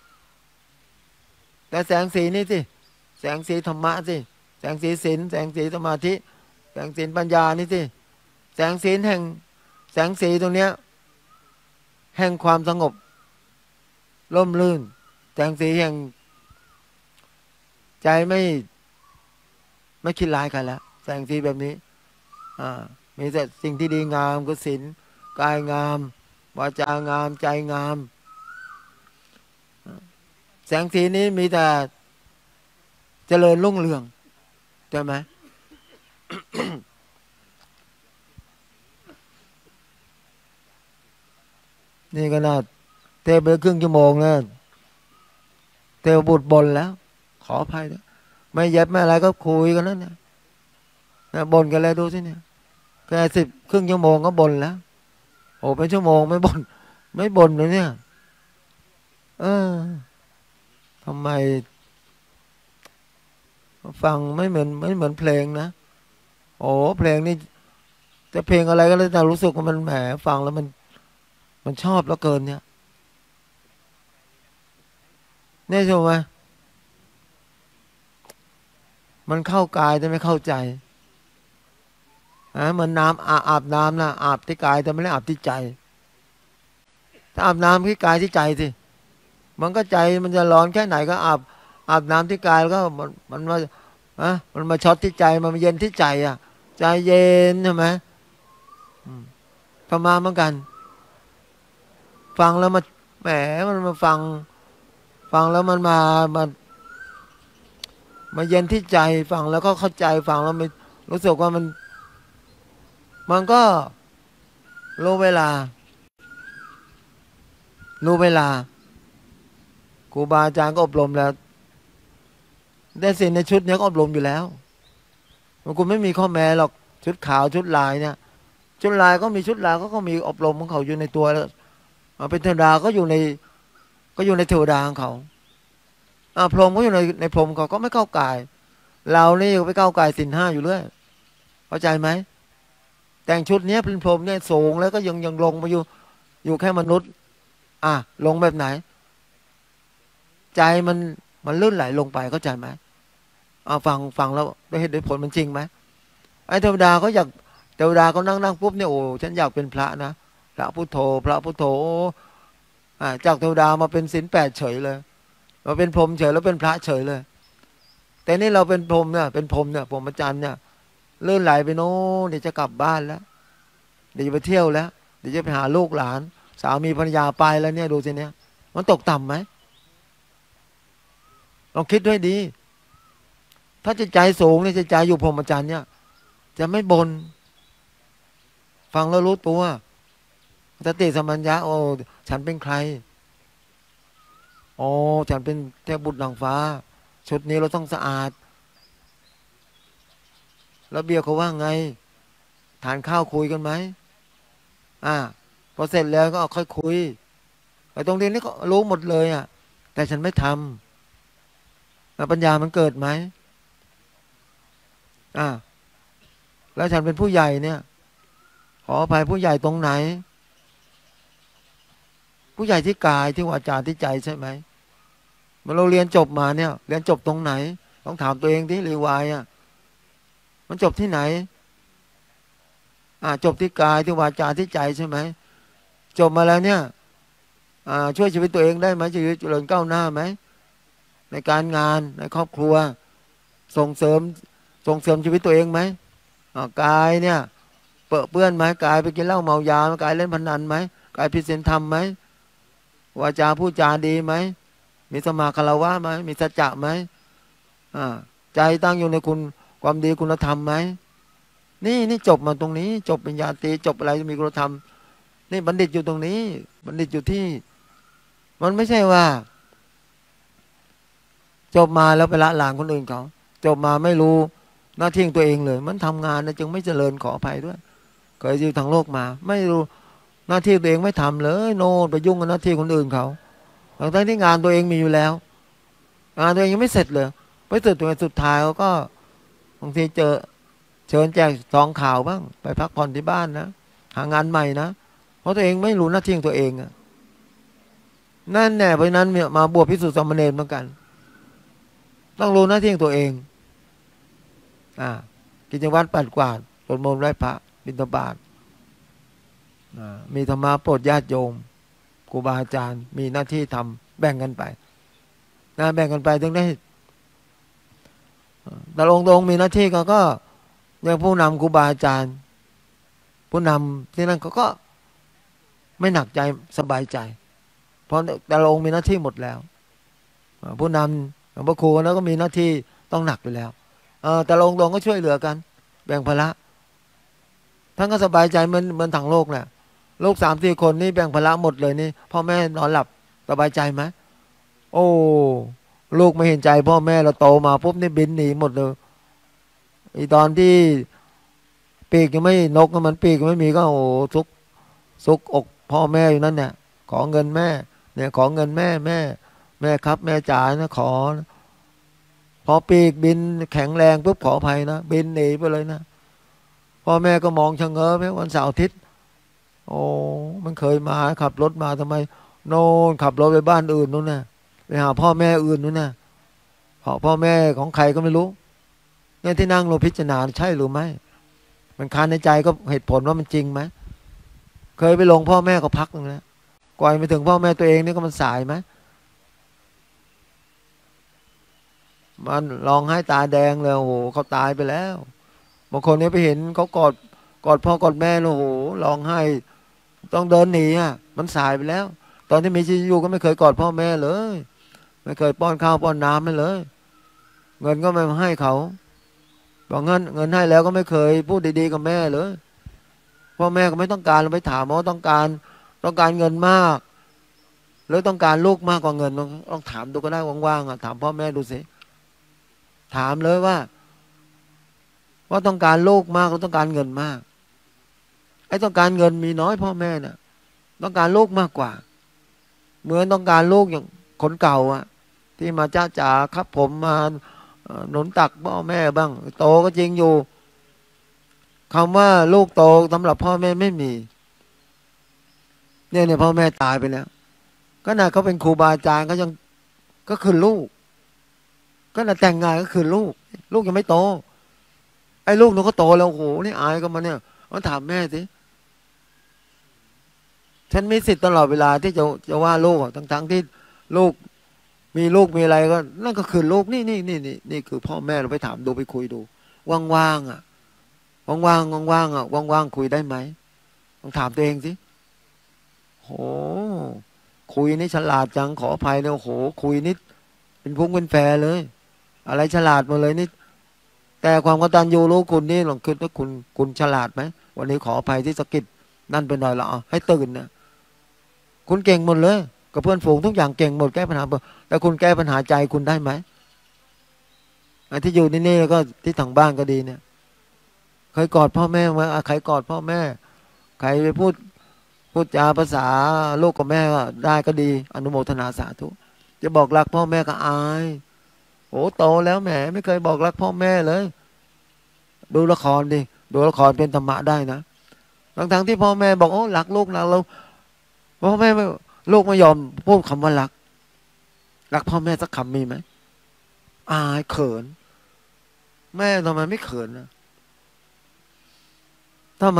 แต่แสงสีนี่สิแสงสีธรรมะสิแสงสีศีลแสงสีสมาธิแสงสีปัญญานี่สิแสงสีแห่งแสงสีตรงเนี้ยแห่งความสงบร่มรื่นแสงสีแห่งใจไม่คิดร้ายกันแล้วแสงสีแบบนี้มีแต่สิ่งที่ดีงามคือศีลกายงามวาจางามใจงามแสงสีนี้มีแต่เจริญรุ่งเรืองใช่ไหม นี่ก็น่าเทไปครึ่งชั่วโมงแล้วเทวบุตรบ่นแล้วขออภัยนะไม่เย็บไม่อะไรก็คุยกันแล้วเนี่ยบ่นกันเลยดูสิเนี่ยแค่ครึ่งชั่วโมงก็บ่นแล้วโอ้เป็นชั่วโมงไม่บ่นไม่บ่นเลยเนี่ยเออทำไมฟังไม่เหมือนเพลงนะโอ้เพลงนี่จะเพลงอะไรก็แล้วแต่รู้สึกว่ามันแหมฟังแล้วมันชอบแล้วเกินเนี่ยนี่ใช่ไหมมันเข้ากายแต่ไม่เข้าใจเหมือนน้ำอาบน้ำนะอาบที่กายแต่ไม่ได้อาบที่ใจถ้าอาบน้ำที่กายที่ใจสิมันก็ใจมันจะร้อนแค่ไหนก็อาบน้ำที่กายแล้วก็มันมามันมาช็อตที่ใจมันมาเย็นที่ใจอ่ะใจเย็นใช่ไหมประมาณเหมือนกันฟังแล้วมาแหมมันมาฟังแล้วมันมาเย็นที่ใจฟังแล้วก็เข้าใจฟังแล้วมันรู้สึกว่ามันก็รู้เวลาครูบาอาจารย์ก็อบรมแล้วได้สินในชุดนี้ก็อบรมอยู่แล้วมันกูไม่มีข้อแม้หรอกชุดขาวชุดลายเนี่ยชุดลายก็มีชุดลายก็มีอบรมของเขาอยู่ในตัวแล้วเป็นเทวดาก็อยู่ในเทวดาของเขาพรหมก็อยู่ในพรหมเขาก็ไม่เข้ากายเรานี่ไปเข้ากายศีลห้าอยู่เรื่อยเข้าใจไหมแต่งชุดนี้เป็นพรหมเนี่ยสูงแล้วก็ยังลงมาอยู่แค่มนุษย์ลงแบบไหนใจมันลื่นไหลลงไปเข้าใจไหมฟังแล้วได้เหตุได้ผลมันจริงไหมไอ้เทวดาเขาอยากเทวดาเขานั่งปุ๊บเนี่ยโอ้ฉันอยากเป็นพระนะพระพุทโธจากเทวดามาเป็นศีลแปดเฉยเลยมาเป็นพรหมเฉยแล้วเป็นพระเฉยเลยแต่นี่เราเป็นพรหมเนี่ยเป็นพรหมเนี่ยพรหมจรรย์เนี่ยลื่นไหลไปโน้เดี๋ยวจะกลับบ้านแล้วเดี๋ยวจะไปเที่ยวแล้วเดี๋ยวจะไปหาลูกหลานสามีภรรยาไปแล้วเนี่ยดูสิเนี่ยมันตกต่ำไหมลองคิดด้วยดีถ้าจิตใจสูงเนี่ยจิตใจอยู่พรหมจรรย์เนี่ยจะไม่บน่นฟังแล้วรู้ตัวสติสัมปชัญญะโอ้ฉันเป็นใครอ๋อฉันเป็นเทพบุตรนางฟ้าชุดนี้เราต้องสะอาดแล้วเบียร์เขาว่าไงทานข้าวคุยกันไหมพอเสร็จแล้วก็ค่อยคุยไอ้ตรงนี้ก็รู้หมดเลยแต่ฉันไม่ทำปัญญามันเกิดไหมแล้วฉันเป็นผู้ใหญ่เนี่ยขออภัยผู้ใหญ่ตรงไหนผู้ใหญ่ที่กายที่วาจาที่ใจใช่ไหมเมื่อเราเรียนจบมาเนี่ยเรียนจบตรงไหนต้องถามตัวเองที่รีวายมันจบที่ไหนจบที่กายที่วาจาที่ใจใช่ไหมจบมาแล้วเนี่ยช่วยชีวิตตัวเองได้ไหมชีวิตเจริญก้าวหน้าไหมในการงานในครอบครัวส่งเสริมชีวิตตัวเองไหมกายเนี่ยเปื้อนไหมกายไปกินเหล้าเมายากายเล่นพนันไหมกายผิดศีลธรรมไหมวาจาพูดจาดีไหมมีสมาคารวะไหมมีสัจจะไหมใจตั้งอยู่ในคุณความดีคุณธรรมไหมนี่จบมาตรงนี้จบปริญญาตรีจบอะไรมีคุณธรรมนี่บัณฑิตอยู่ตรงนี้บัณฑิตอยู่ที่มันไม่ใช่ว่าจบมาแล้วไปละหลานคนอื่นเขาจบมาไม่รู้หน้าที่ของตัวเองเลยมันทำงานนะจึงไม่เจริญขออภัยด้วยเคยอยู่ทางโลกมาไม่รู้หน้าที่ตัวเองไม่ทำเลยโน่นไปยุ่งกับหน้าที่คนอื่นเขาทั้งที่งานตัวเองมีอยู่แล้วงานตัวเองยังไม่เสร็จเลยไปสุดท้ายเขาก็บางทีเชิญแจกซองข่าวบ้างไปพักผ่อนที่บ้านนะหางานใหม่นะเพราะตัวเองไม่รู้หน้าที่ของตัวเองนั่นแน่เพราะนั้นมาบวชภิกษุสามเณรเหมือนกันต้องรู้หน้าที่ของตัวเองกิจวัตรปัดกวาดสวดมนต์ไหว้พระบิณฑบาตมีธรรมะโปรดญาติโยมครูบาอาจารย์มีหน้าที่ทำแบ่งกันไปแบ่งกันไปถึงได้แต่องค์มีหน้าที่ก็อย่างผู้นำครูบาอาจารย์ผู้นำที่นั่นเขาก็ไม่หนักใจสบายใจเพราะแต่ละองค์มีหน้าที่หมดแล้วผู้นำหลวงพ่อครูแล้วก็มีหน้าที่ต้องหนักอยู่แล้วแต่ละองค์ก็ช่วยเหลือกันแบ่งภาระท่านก็สบายใจเหมือนทั้งโลกแหละลูก3-4 คนนี่แบ่งภาระหมดเลยนี่พ่อแม่นอนหลับสบายใจไหมโอ้ลูกไม่เห็นใจพ่อแม่เราโตมาปุ๊บนี่บินหนีหมดเลยอีตอนที่ปีกยังไม่นกมันปีกยังไม่มีก็โอ้ซุกอกพ่อแม่อยู่นั่นเนี่ยขอเงินแม่เนี่ยขอเงินแม่ครับแม่จ๋านะขอพอปีกบินแข็งแรงปุ๊บขออภัยนะบินหนีไปเลยนะพ่อแม่ก็มองชะเง้อไหมวันเสาร์อาทิตย์โอ้มันเคยมาขับรถมาทำไมโน่นขับรถไปบ้านอื่นนู้นน่ะไปหาพ่อแม่อื่นนู้นน่ะพ่อแม่ของใครก็ไม่รู้เนี่ยที่นั่งเราพิจารณาใช่หรือไม่มันคานในใจก็เหตุผลว่ามันจริงไหมเคยไปลงพ่อแม่ก็พักนึงนะกว่าไปถึงพ่อแม่ตัวเองนี่ก็มันสายไหมมันร้องไห้ตาแดงเลยโอ้โหเขาตายไปแล้วบางคนเนี่ยไปเห็นเขากอดพ่อกอดแม่โอ้โหร้องไห้ต้องเดินหนีอ่ะมันสายไปแล้วตอนที่มีชีวิตอยู่ก็ไม่เคยกอดพ่อแม่เลยไม่เคยป้อนข้าวป้อนน้ำให้เลยเงินก็ไม่ให้เขาบอกเงินให้แล้วก็ไม่เคยพูดดีๆกับแม่เลยพ่อแม่ก็ไม่ต้องการเราไปถามว่าต้องการเงินมากหรือต้องการลูกมากกว่าเงินลองถามดูก็ได้ว่างๆอ่ะถามพ่อแม่ดูสิถามเลยว่าต้องการลูกมากหรือต้องการเงินมากไอ้ต้องการเงินมีน้อยพ่อแม่เนี่ยต้องการลูกมากกว่าเหมือนต้องการลูกอย่างคนเก่าอ่ะที่มาจ้าจ๋าครับผมมาหนุนตักพ่อแม่บ้างโตก็จริงอยู่คำว่าลูกโตสำหรับพ่อแม่ไม่มีเนี่ยพ่อแม่ตายไปแล้วก็น่ะเขาเป็นครูบาอาจารย์ก็ยังก็คือลูกก็น่ะแต่งงานก็คือลูกยังไม่โตไอ้ลูกหนูก็โตแล้วโอ้โหนี่อายก็มาเนี่ยมันถามแม่สิฉันมีสิทธิ์ตลอดเวลาที่จะว่าลูกทั้งที่ลูกมีลูกมีอะไรก็นั่นก็คือลูกนี่คือพ่อแม่เราไปถามดูไปคุยดูว่างๆอ่ะว่างๆอ่ะว่างๆคุยได้ไหมลองถามตัวเองสิโหคุยนี่ฉลาดจังขออภัยเลยโอ้โหคุยนิดเป็นพุ่งเป็นแฟเลยอะไรฉลาดมาเลยนี่แต่ความกตัญญูรู้คุณนี่ลองคิดว่าคุณฉลาดไหมวันนี้ขออภัยที่สะกิดนั่นเป็นหน่อยละให้ตื่นนะคุณเก่งหมดเลยกับเพื่อนฝูงทุกอย่างเก่งหมดแก้ปัญหาแต่คุณแก้ปัญหาใจคุณได้ไหมที่อยู่นี่ก็ที่ทางบ้านก็ดีเนี่ยเคยกอดพ่อแม่ไหมใครกอดพ่อแม่ใครไปพูดจาภาษาลูกกับแม่ก็ได้ก็ดีอนุโมทนาสาธุจะบอกรักพ่อแม่ก็อายโอ้โตแล้วแหมไม่เคยบอกรักพ่อแม่เลยดูละครดิดูละครเป็นธรรมะได้นะทั้งที่พ่อแม่บอกโอ้รักลูกรักเราพ่อแม่ลูกไม่ยอมพูดคำว่ารักพ่อแม่สักคำมีไหมอายเขินแม่ทำไมไม่เขินนะทำไม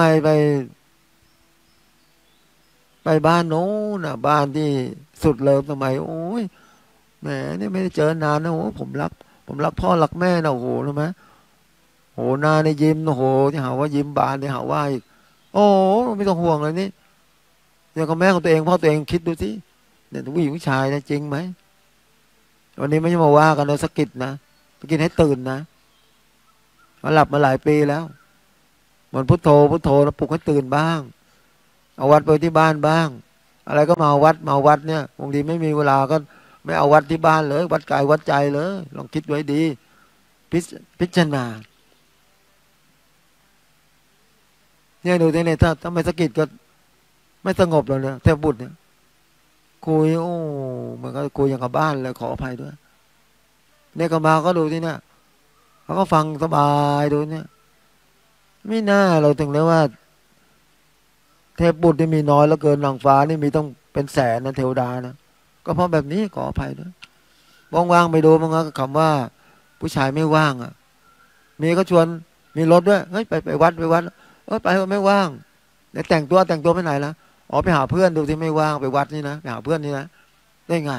ไปบ้านโน้นน่ะบ้านที่สุดเลิฟทำไมโอ้ยแหมนี่ไม่ได้เจอนานนะโอ้ผมรักพ่อรักแม่นะโอ้โหรู้ไหมโหหน้าในยิ้มโอ้โหที่หาว่ายิ้มบานที่หาว่าอีกโอ้ไม่ต้องห่วงเลยนี่อย่างกับแม่ของตัวเองพ่อตัวเองคิดดูสิเนี่ยผู้หญิงผู้ชายนะจริงไหมวันนี้ไม่ใช่มาว่ากันเลยสะกิดนะสะกิดให้ตื่นนะมาหลับมาหลายปีแล้วเหมือนพุทโธแล้วปลุกให้ตื่นบ้างเอาวัดไปที่บ้านบ้างอะไรก็มาวัดเนี่ยบางทีไม่มีเวลาก็ไม่เอาวัดที่บ้านเลยวัดกายวัดใจเลยลองคิดไว้ดีพิจารณาเนี่ยดูเนี่ยถ้าไม่สะกิดก็ไม่สงบเลยเนี่ยเทพบุตรเนี่ยคุยโอ้มันก็คุยอย่างกับบ้านเลยขออภัยด้วยเนี่ยก็มาก็ดูที่เนี่ยเขาก็ฟังสบายดูเนี่ยไม่น่าเราถึงเลยว่าเทพบุตรที่มีน้อยแล้วเกินนางฟ้านี่มีต้องเป็นแสนนะเทวดานะก็เพราะแบบนี้ขออภัยด้วยว่างๆไปดูมันก็คำว่าผู้ชายไม่ว่างอ่ะมีก็ชวนมีรถด้วยเฮ้ยไปวัดไปไม่ว่างเดี๋ยวแต่งตัวไปไหนละอ๋อไปหาเพื่อนดูที่ไม่ว่างไปวัดนี่นะไปหาเพื่อนนี่นะได้ไง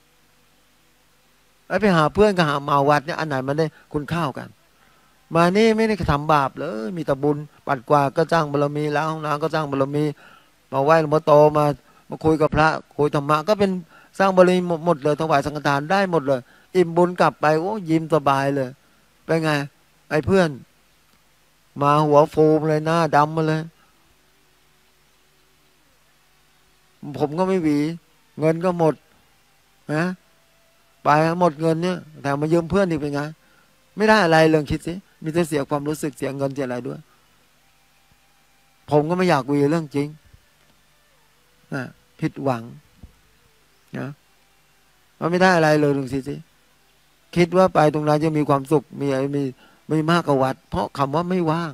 ไปหาเพื่อนกับหามาวัดเนี่ยอันไหนมันได้คุณข้าวกันมานี่ไม่ได้ทำบาปเลยมีแต่บุญปัดกวาดก็จ้างบารมีล้างห้องน้ำก็จ้างบารมีมาไหว้หลวงพ่อโตมาคุยกับพระคุยธรรมะก็เป็นสร้างบารมีหมดเลยถวายสังฆทานได้หมดเลยอิ่มบุญกลับไปโอ้ยิ้มสบายเลยเป็นไงไอ้เพื่อนมาหัวฟูมเลยหน้าดำมาเลยผมก็ไม่หวีเงินก็หมดนะไปหมดเงินเนี่ยแต่มายืมเพื่อนอีกเป็นไงไม่ได้อะไรเลยคิดสิมีแต่เสียความรู้สึกเสียเงินเสียอะไรด้วยผมก็ไม่อยากวีเรื่องจริงนะผิดหวังนะมันไม่ได้อะไรเลยลองคิดสิคิดว่าไปตรงนั้นจะมีความสุขมีมากกว่าวัดเพราะคำว่าไม่ว่าง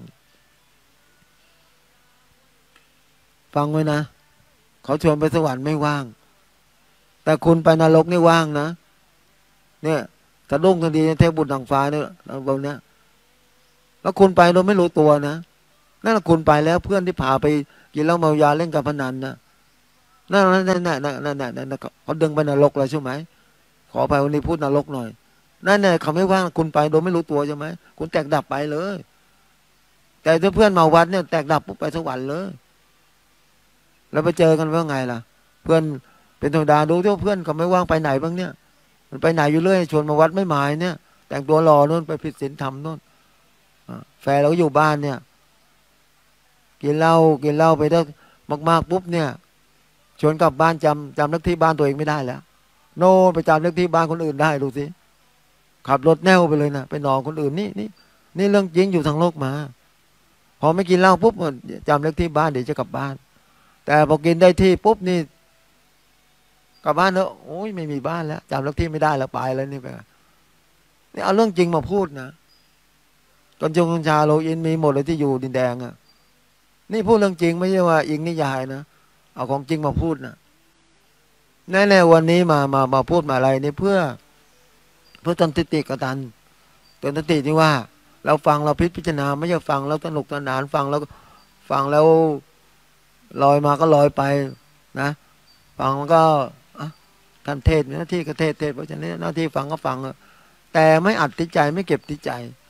ฟังไว้นะเขาชวนไปสวรรค์ไม่ว่างแต่คุณไปนรกนี่ว่างนะเนี่ยสะดุ้งทันทีเทพบุตรนางฟ้าเนี่ยบนเนี้ยแล้วคุณไปโดยไม่รู้ตัวนะนั่นแหละคุณไปแล้วเพื่อนที่พาไปกินเหล้าเมายาเล่นการพนันนะนั่นเขาดึงไปนรกเลยใช่ไหมขอไปวันนี้พูดนรกหน่อยนั่นเนี่ยเขาไม่ว่างคุณไปโดยไม่รู้ตัวใช่ไหมคุณแตกดับไปเลยแต่ถ้าเพื่อนมาวัดเนี่ยแตกดับปุ๊บไปสวรรค์เลยแล้วไปเจอกันว่าไงล่ะเพื่อนเป็นธรรมดาดูที่เพื่อนเขาไม่ว่างไปไหนบ้างเนี่ยมันไปไหนอยู่เรื่อยชวนมาวัดไม่หมายเนี่ยแต่งตัวหล่อนู่นไปผิดศีลธรรมนู่นแฟนเราก็อยู่บ้านเนี่ยกินเหล้าไปได้มากๆปุ๊บเนี่ยชวนกลับบ้านจำเลขที่บ้านตัวเองไม่ได้แล้วโน่ไปจำเลขที่บ้านคนอื่นได้ดูสิขับรถแน่วไปเลยนะไปนอนคนอื่นนี่เรื่องจริงอยู่ทางโลกมาพอไม่กินเหล้าปุ๊บจำเลขที่บ้านเดี๋ยวจะกลับบ้านแต่พอกินได้ที่ปุ๊บนี่กลับบ้านเนอะโอ้ยไม่มีบ้านแล้วจำเลขที่ไม่ได้แล้วไปแล้วนี่ไปนี่เอาเรื่องจริงมาพูดนะกัญชาโลอินมีหมดเลยที่อยู่ดินแดงอ่ะนี่พูดเรื่องจริงไม่ใช่ว่าอิงนิยายนะเอาของจริงมาพูดนะแน่ๆวันนี้มาพูดมาอะไรนี่เพื่อเตือนสติกตันเตือนสติที่ว่าเราฟังเราพิจารณาไม่ใช่ฟังแล้วสนุกสนานฟังแล้วลอยมาก็ลอยไปนะฟังมันก็ท่านเทศมีหน้าที่ก็เทศเพราะฉะนั้นหน้าที่ฟังก็ฟังแต่ไม่อัดที่ใจไม่เก็บที่ใจ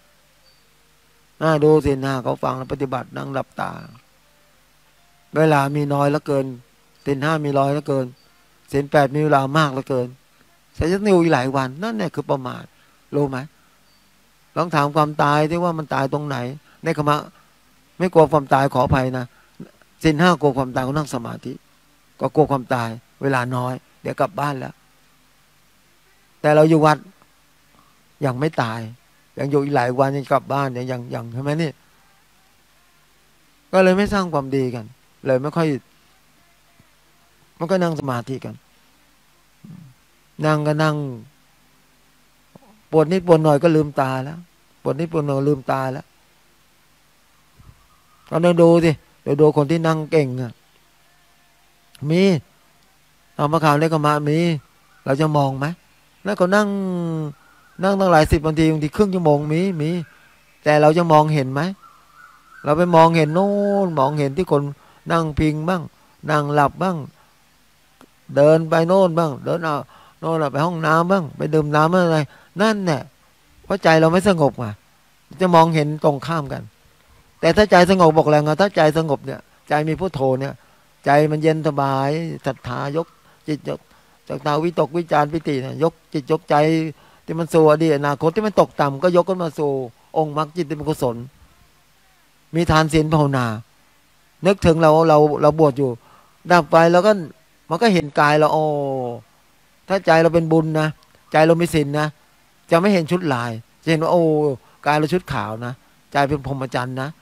ดูสินะเขาฟังแล้วปฏิบัตินั่งหลับตาเวลามีน้อยเหลือเกินศีล 5มีน้อยเหลือเกินศีล 8มีเวลามากเหลือเกินใช้จะนิวอีกหลายวันนั่นเนี่ยคือประมาทรู้ไหมลองถามความตายที่ว่ามันตายตรงไหนในคำว่าไม่กลัวความตายขออภัยนะศีล 5กลัวความตายก็นั่งสมาธิก็กลัวความตายเวลาน้อยเดี๋ยวกลับบ้านแล้วแต่เราอยู่วัดยังไม่ตายยังอยู่อีกหลายวันยังกลับบ้านยังใช่ไหมนี่ก็เลยไม่สร้างความดีกันเลยไม่ค่อยมันก็นั่งสมาธิกันนั่งก็นั่งปวดนิดปวดหน่อยก็ลืมตาแล้วปวดนิดปวดหน่อยลืมตาแล้วก็เดินดูสิดูคนที่นั่งเก่งอ่ะมีเอามาข่าวเล็กก็มามีเราจะมองไหมแล้วก็นั่งตั้งหลาย10 นาทีบางทีครึ่งชั่วโมงมีแต่เราจะมองเห็นไหมเราไปมองเห็นโน่นมองเห็นที่คนนั่งพิงบ้างนั่งหลับบ้างเดินไปโน่นบ้างเดินเอาโน่นไปห้องน้ำบ้างไปดื่มน้ำอะไรนั่นเนี่ยเพราะใจเราไม่สงบอ่ะจะมองเห็นตรงข้ามกันแต่ถ้าใจสงบบอกแล้วไงถ้าใจสงบเนี่ยใจมีพุทโธเนี่ยใจมันเย็นสบายศรัทธายกจิตยกจากตาวิตกวิจารปิติเนี่ยยกจิตยกใจที่มันสู่อดีตอนาคตที่มันตกต่ำก็ยกขึ้นมาสู่องค์มรรคจิตที่เป็นกุศลมีทานศีลภาวนานึกถึงเราบวชอยู่ดับไปแล้วก็มันก็เห็นกายเราโอ้ถ้าใจเราเป็นบุญนะใจเรามีศีลนะจะไม่เห็นชุดลายจะเห็นว่าโอ้กายเราชุดขาวนะใจเป็นพรหมจรรย์นะ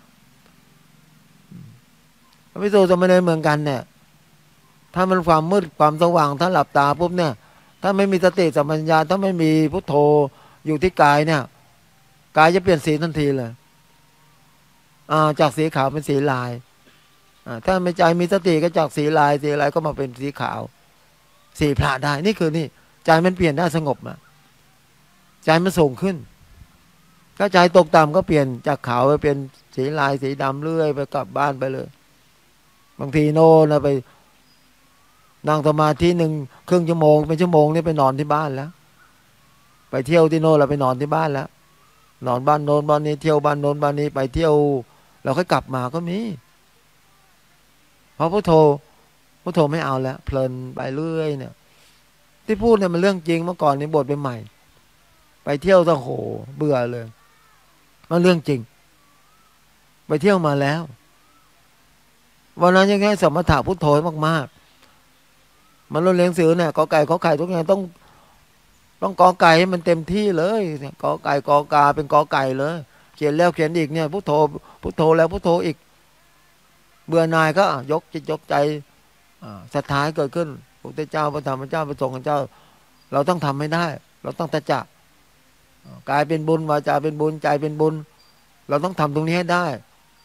พระภิกษุจะไม่ได้เหมือนกันเนี่ยถ้ามันความมืดความสว่างถ้าหลับตาปุ๊บเนี่ยถ้าไม่มีสติสัมปชัญญะถ้าไม่มีพุทโธอยู่ที่กายเนี่ยกายจะเปลี่ยนสีทันทีเลยจากสีขาวเป็นสีลายถ้าไม่ใจมีสติก็จากสีลายก็มาเป็นสีขาวสีพระได้นี่คือนี่ใจมันเปลี่ยนได้สงบนะใจมันสูงขึ้นถ้าใจตกต่ำก็เปลี่ยนจากขาวไปเป็นสีลายสีดำเรื่อยไปกลับบ้านไปเลยบางทีโน่นไปนั่งสมาธิครึ่งชั่วโมงเป็นชั่วโมงนี่ไปนอนที่บ้านแล้วไปเที่ยวที่โน่นเราไปนอนที่บ้านแล้วนอนบ้านโน้นบ้านนี้เที่ยวบ้านโน้นบ้านนี้ไปเที่ยวเราค่อยกลับมาก็มีเพราะพุทโธพุทโธไม่เอาแล้วเพลินไปเรื่อยเนี่ยที่พูดเนี่ยมันเรื่องจริงเมื่อก่อนนี้บทไปใหม่ไปเที่ยวซะโหเบื่อเลยมันเรื่องจริงไปเที่ยวมาแล้ววันนั้นยังไงสมถะพุทโธมากๆมันเรียนหนังสือเนี่ยกอไก่ขอไข่ทุกอย่างต้องกอไก่ให้มันเต็มที่เลยกอไก่กอกาเป็นกอไก่เลยเขียนแล้วเขียนอีกเนี่ยพุทโธพุทโธแล้วพุทโธอีกเบื่อหน่ายก็ยกจิตยกใจศรัทธาเกิดขึ้นพระพุทธเจ้าพระธรรมพระเจ้าพระสงฆ์เจ้าเราต้องทำให้ได้เราต้องตะจะกายเป็นบุญวาจาเป็นบุญใจเป็นบุญเราต้องทำตรงนี้ให้ได้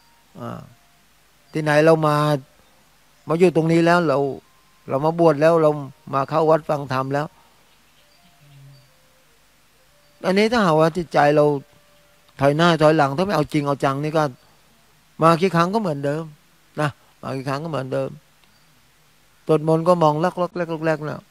ที่ไหนเรามาอยู่ตรงนี้แล้วเรามาบวชแล้วเรามาเข้าวัดฟังธรรมแล้วอันนี้ถ้าหากว่าจิตใจเราถอยหน้าถอยหลังถ้าไม่เอาจริงเอาจังนี่ก็มากี่ครั้งก็เหมือนเดิมนะมากี่ครั้งก็เหมือนเดิมตรวจมนต์ก็มองลักแล้ว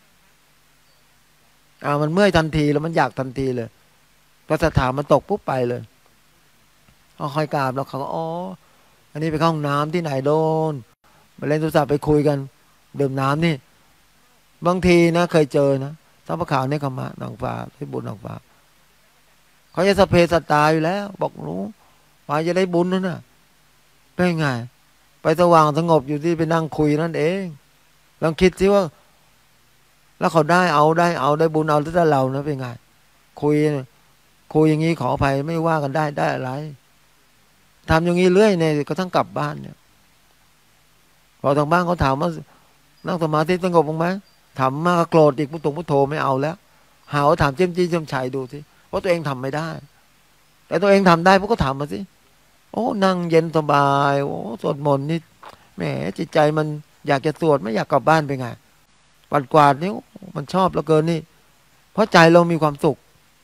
มันเมื่อยทันทีแล้วมันอยากทันทีเลยพอสถานมันตกปุ๊บไปเลยเอาค่อยกราบแล้วเขาก็อ๋ออันนี้ไปเข้าห้องน้ำที่ไหนโดนมาเล่นโทรศัพท์ไปคุยกันดื่มน้ำนี่บางทีนะเคยเจอนะท่านพระข่าวเนี่ยขมะนางฟ้าที่บุญนางฟ้าเขาจะสะเพสัตตาอยู่แล้วบอกรู้มาจะได้บุญนั่นน่ะเป็นไงไปสว่างสงบอยู่ที่ไปนั่งคุยนั่นเองลองคิดสิว่าแล้วเขาได้บุญเอาที่เรานะเป็นไงคุยอย่างนี้ขออภัยไม่ว่ากันได้อะไรทำอย่างนี้เรื่อยเนี่ยก็ทั้งกลับบ้านเนี่ยพอทางบ้านเขาถามว่านั่งสมาธิสงบบ้างไหมถามมากก็โกรธอีกพุทโธไม่เอาแล้วหาว่าถามเจ้มจี้เจ้มชัยดูสิเพราะตัวเองทำไม่ได้แต่ตัวเองทำได้พวกก็ถามมาสิโอ้นั่งเย็นสบายโอ้สวดมนต์นี่แหมจิตใจมันอยากจะสวดไม่อยากกลับบ้านไปไงปัดกวาดนี่มันชอบเหลือเกินนี่เพราะใจเรามีความสุข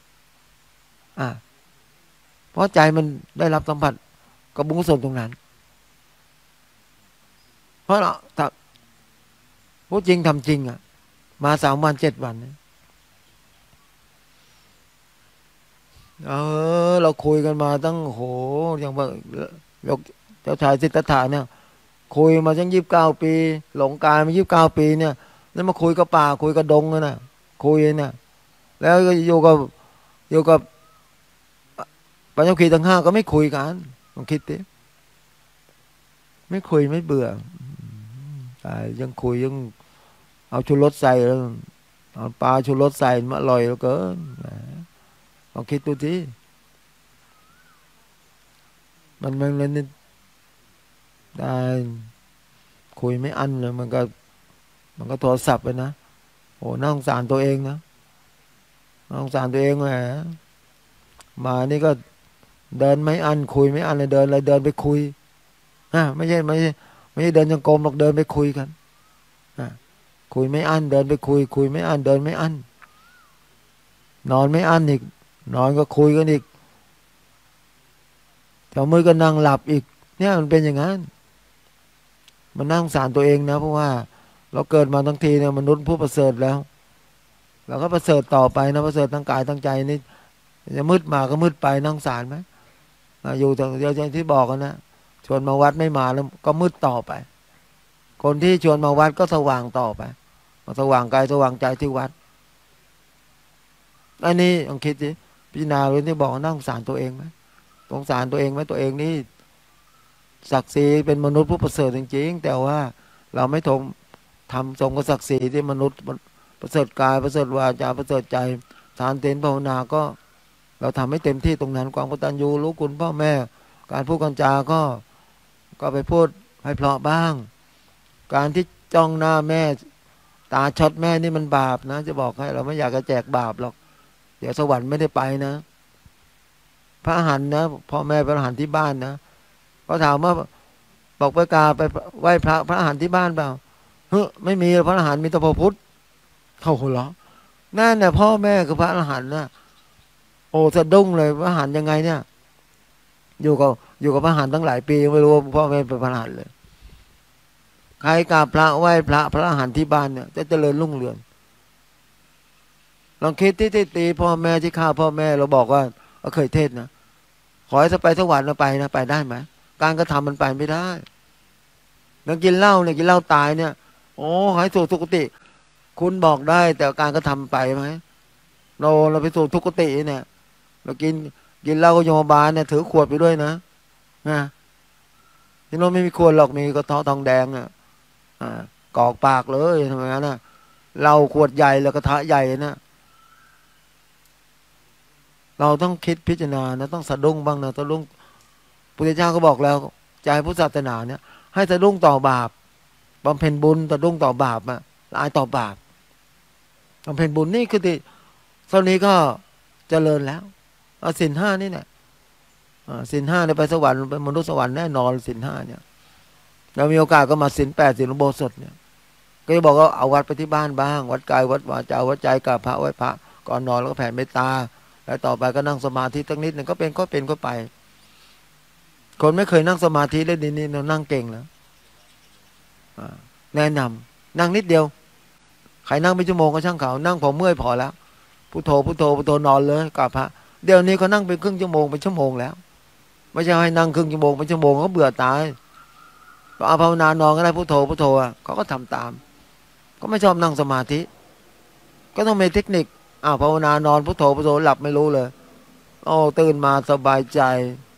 เพราะใจมันได้รับสัมผัสกับบุญกุศลตรงนั้นเพราะเราพูดจริงทำจริงมา3 วัน 7 วันเราคุยกันมาตั้งโหอย่างว่าเจ้าชายสิทธัตถะเนี่ยคุยมาตั้ง29 ปีหลงกายมา29 ปีเนี่ยแล้วมาคุยกับป่าคุยกับดงนะคุยเนี่ยแล้วก็อยู่กับปัญญาคีทั้ง5ก็ไม่คุยกันลองคิดดิไม่คุยไม่เบื่อยังคุยยังเอาชูรสใส่เอาปลาชูรสใส่มาอร่อยเหลือเกินลองคิดดูทีมันเลยได้คุยไม่อั้นเลยมันก็โทรศัพท์ไปนะโอ้น่าสงสารตัวเองนะน่าสงสารตัวเองแหมมานี่ก็เดินไม่อั้นคุยไม่อั้นเลยเดินไปคุยไม่ใช่เดินจงกรมหรอกเดินไปคุยกันคุยไม่อั้นเดินไปคุยไม่อั้นเดินไม่อั้นนอนไม่อั้นอีกนอนก็คุยกันอีกแต่มือก็นั่งหลับอีกเนี่ยมันเป็นอย่างนั้นมันน่าสงสารตัวเองนะเพราะว่าเราเกิดมาทั้งทีเนี่ยมนุษย์ผู้ประเสริฐแล้วเราก็ประเสริฐต่อไปนะประเสริฐทั้งกายทั้งใจนี่จะมืดมาก็มืดไปน่าสงสารไหมอยู่แต่เดียวใจที่บอกกันนะชวนมาวัดไม่มาแล้วก็มืดต่อไปคนที่ชวนมาวัดก็สว่างต่อไปสว่างกายสว่างใจที่วัดอันนี้ลองคิดสิพิจารณาเลยที่บอกว่าน่าสงสารตัวเองไหมสงสารตัวเองไหมตัวเองนี่ศักดิ์ศรีเป็นมนุษย์ผู้ประเสริฐจริงๆแต่ว่าเราไม่ทำสมกับศักดิ์ศรีที่มนุษย์ประเสริฐกายประเสริฐวาจาประเสริฐใจทานเต้นภาวนาก็เราทำให้เต็มที่ตรงนั้นความกตัญญูรู้คุณพ่อแม่การพูดกันจาก็ไปพูดให้เพราะบ้างการที่จ้องหน้าแม่ตาช็อตแม่นี่มันบาปนะจะบอกให้เราไม่อยากจะแจกบาปหรอกเดี๋ยวสวรรค์ไม่ได้ไปนะพระอรหันต์นะพ่อแม่พระอรหันต์ที่บ้านนะเขาถามว่าบอกไปกาไปไหว้พระอรหันต์ที่บ้านเปล่าไม่มีพระอรหันต์มีแต่พระพุทธเขาหัวเราะนั่นเนี่ยพ่อแม่คือพระอรหันต์นะโอ้สะดุ้งเลยพระอรหันต์ยังไงเนี่ยอยู่กับพระอรหันต์ตั้งหลายปีไม่รู้ว่าพ่อแม่เป็นพระอรหันต์เลยใครกราบพระไหว้พระอรหันต์ที่บ้านเนี่ยจะเจริญรุ่งเรืองลองคิดที่ตีพ่อแม่ที่ฆ่าพ่อแม่เราบอกว่าเคยเทศนะขอให้ไปสวรรค์เราไปนะไปได้ไหมการกระทำมันไปไม่ได้แล้วกินเหล้าเนี่ยกินเหล้าตายเนี่ยโอ้ให้สู่ทุกติคุณบอกได้แต่การกระทำไปไหมเราไปสู่ทุกติเนี่ยเรากินเหล้าก็โยมบาลเนี่ยถือขวดไปด้วยนะที่โน้นไม่มีขวดหรอกมีกระเทาะทองแดงอ่ะกอกปากเลยทำไมนะเหล้าขวดใหญ่แล้วกระทะใหญ่นะเราต้องคิดพิจารณานะต้องสะดุ้งบ้างนะสะดุ้งพุทธเจ้าก็บอกแล้วใจพุทธศาสนาเนี่ยให้สะดุ้งต่อบาปบำเพ็ญบุญสะดุ้งต่อบาปละอายต่อบาปบำเพ็ญบุญนี่คือที่เท่านี้ก็เจริญแล้วศีลห้านี่เนี่ยศีลห้าเนี่ยไปสวรรค์ไปมนุษย์สวรรค์แน่นอนศีลห้าเนี่ยเรามีโอกาสก็มาศีลแปดศีลอุโบสถเนี่ยก็จะบอกว่าเอาวัดไปที่บ้านบ้างวัดกายวัดวาจาวัดใจกับพระไหว้พระก่อนนอนแล้วก็แผ่เมตตาแล้วต่อไปก็นั่งสมาธิสักนิดหนึ่งก็เป็นก็ไปคนไม่เคยนั่งสมาธิเลยดีนี่เรานั่งเก่งแล้วแนะนำนั่งนิดเดียวใครนั่งเป็นชั่วโมงก็ช่างเขานั่งพอเมื่อยพอแล้วพุทโธพุทโธพุทโธนอนเลยกับพระเดี๋ยวนี้เขานั่งเป็นครึ่งชั่วโมงเป็นชั่วโมงแล้วไม่ใช่ให้นั่งครึ่งชั่วโมงเป็นชั่วโมงเขาเบื่อตายก็เอาภาวนานอนก็ได้พุทโธพุทโธเขาก็ทำตามก็ไม่ชอบนั่งสมาธิก็ต้องมีเทคนิคภาวนานอนพุทโธพุทโธหลับไม่รู้เลยโอ้ตื่นมาสบายใจ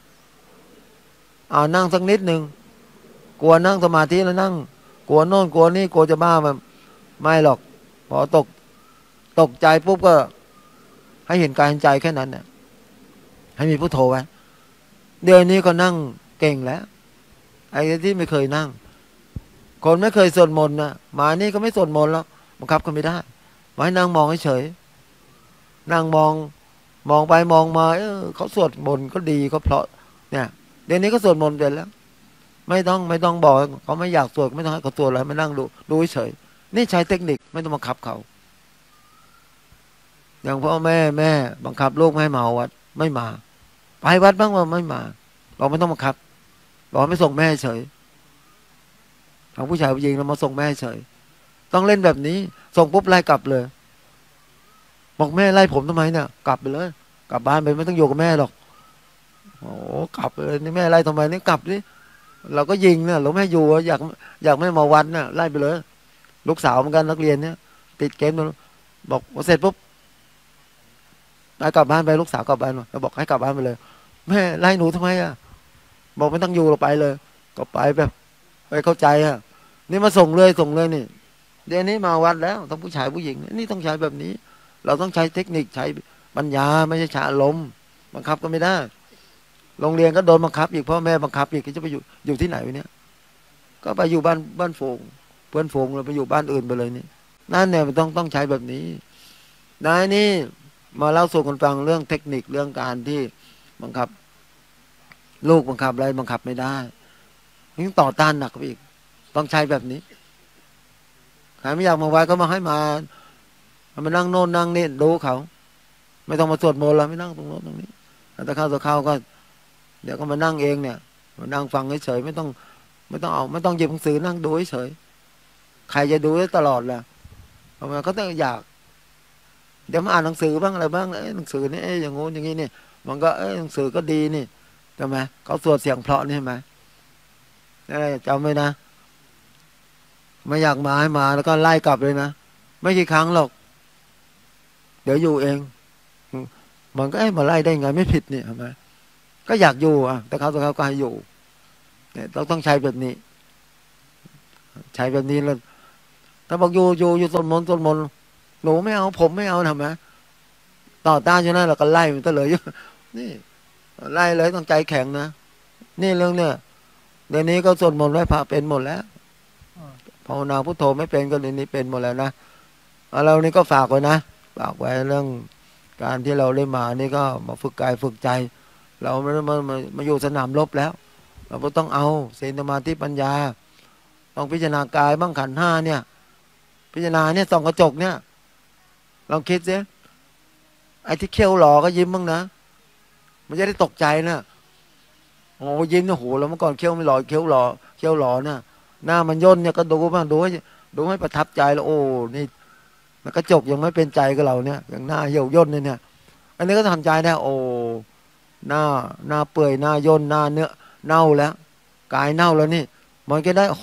นั่งสักนิดหนึ่งกลัวนั่งสมาธิแล้วนั่งกลัวโน่นกลัวนี่กลัวจะบ้ามันไม่หรอกพอตกใจปุ๊บก็ให้เห็นกายเห็นใจแค่นั้นเนี่ยให้มีพุทโธไว้เดี๋ยวนี้ก็นั่งเก่งแล้วไอ้ที่ไม่เคยนั่งคนไม่เคยสวดมนต์นะมานี่ก็ไม่สวดมนต์แล้วบังคับก็ไม่ได้มาให้นั่งมองเฉยนั่งมองไปมองมาเขาสวดมนต์ก็ดีก็เพราะเนี่ยเดี๋ยวนี้ก็สวดมนต์เป็นแล้วไม่ต้องบอกเขาไม่อยากสวดไม่ต้องให้เขาสวดอะไรมานั่งดูเฉยนี่ใช้เทคนิคไม่ต้องบังคับเขาอย่างพ่อแม่บังคับลูกไม่ให้มาวัดไม่มาไปวัดบ้างว่าไม่มาเราไม่ต้องบังคับบอกไม่ส่งแม่เฉยเอาผู้ชายผู้หญิงเรามาส่งแม่เฉยต้องเล่นแบบนี้ส่งปุ๊บไล่กลับเลยบอกแม่ไล่ผมทำไมเนี่ยกลับไปเลยกลับบ้านไปไม่ต้องอยู่กับแม่หรอกโอ้กลับเลยนี่แม่ไล่ทำไมนี่กลับนี่เราก็ยิงเนี่ยเราแม่อยู่อยากแม่มาวัดเนี่ยไล่ไปเลยลูกสาวเหมือนกันนักเรียนเนี่ยติดเกมบอกเสร็จปุ๊บไล่กลับบ้านไปลูกสาวกลับบ้านเราบอกให้กลับบ้านไปเลยแม่ไล่หนูทำไมบอกไม่ต้องอยู่เราไปเลยก็ไปแบบไปเข้าใจนี่มาส่งเลยนี่เดี๋ยวนี้มาวัดแล้วต้องผู้ชายผู้หญิงนี่ต้องใช้แบบนี้ เราต้องใช้เทคนิคใช้ปัญญาไม่ใช่ใช้อารมณ์บังคับก็ไม่ได้โรงเรียนก็โดนบังคับอีกพ่อแม่บังคับอีกจะไปอยู่ที่ไหนวะเนี่ยก็ไปอยู่บ้านโฝงเพื่อนโฝงเราไปอยู่บ้านอื่นไปเลยนี่นั่นเนี่ยมันต้องใช้แบบนี้นายนี่มาเล่าสู่กันฟังเรื่องเทคนิคเรื่องการที่บังคับลูกบังคับอะไรบังคับไม่ได้ยิ่งต่อต้านหนักอีกต้องใช้แบบนี้ใครไม่อยากมาไว้ก็มาให้มานั่งโน่นนั่งนี่ดูเขาไม่ต้องมาสวดมนต์แล้วไม่นั่งตรงโน้นตรงนี้แต่เข้าก็เดี๋ยวก็มานั่งเองเนี่ยมานั่งฟังเฉยๆไม่ต้องหยิบหนังสือนั่งดูเฉยใครจะดูได้ตลอดล่ะเพราะมันก็ต้องอยากเดี๋ยวมาอ่านหนังสือบ้างอะไรบ้างหนังสือนี่อย่างงู้นอย่างนี้นี่มันก็หนังสือก็ดีนี่ใช่ไหมเขาสวดเสียงเพราะนี่ใช่ไหมจำไว้นะไม่อยากมาให้มาแล้วก็ไล่กลับเลยนะไม่กี่ครั้งหรอกเดี๋ยวอยู่เองมันก็มาไล่ได้ไงไม่ผิดนี่ใช่ไหมก็อยากอยู่แต่เขาก็ให้อยู่เนี่ยเราต้องใช้แบบนี้ใช้แบบนี้แล้วถ้าบอกอยู่สวดมนต์หนูไม่เอาผมไม่เอาทำไมต่อต้านอยู่นั่นเราก็ไล่มันตะเลยนี่ไล่เลยต้องใจแข็งนะนี่เรื่องเนี่ยเดี๋ยวนี้ก็สวดมนต์ไหว้พระเป็นหมดแล้วภาวนาพุทโธไม่เป็นก็เดี๋ยวนี้เป็นหมดแล้วนะเรานี่ก็ฝากไว้นะฝากไว้เรื่องการที่เราได้มานี่ก็มาฝึกกายฝึกใจเรามาอยู่สนามรบแล้วเราก็ต้องเอาศีลสมาธิปัญญาต้องพิจารณากายบ้างขันธ์ห้าเนี่ยพิจารณาเนี่ยส่องกระจกเนี่ยลองคิดสิไอ้ที่เขี้ยวหล่อก็ยิ้มบ้างนะมันจะได้ตกใจนะโอ้ยิ้มเนี่ยโหแล้วเมื่อก่อนเขี้ยวไม่หล่อเขี้ยวหล่อเนี่ยหน้ามันย่นเนี่ยก็ดูบ้างดูให้ประทับใจแล้วโอ้นี่มันกระจกยังไม่เป็นใจกับเราเนี่ยอย่างหน้าเหี่ยวย่นเนี่ยอันนี้ก็ทำใจได้โอ้หน้าเปื่อยหน้าย่นหน้าเนื้อเน่าแล้วกายเน่าแล้วนี่มันก็ได้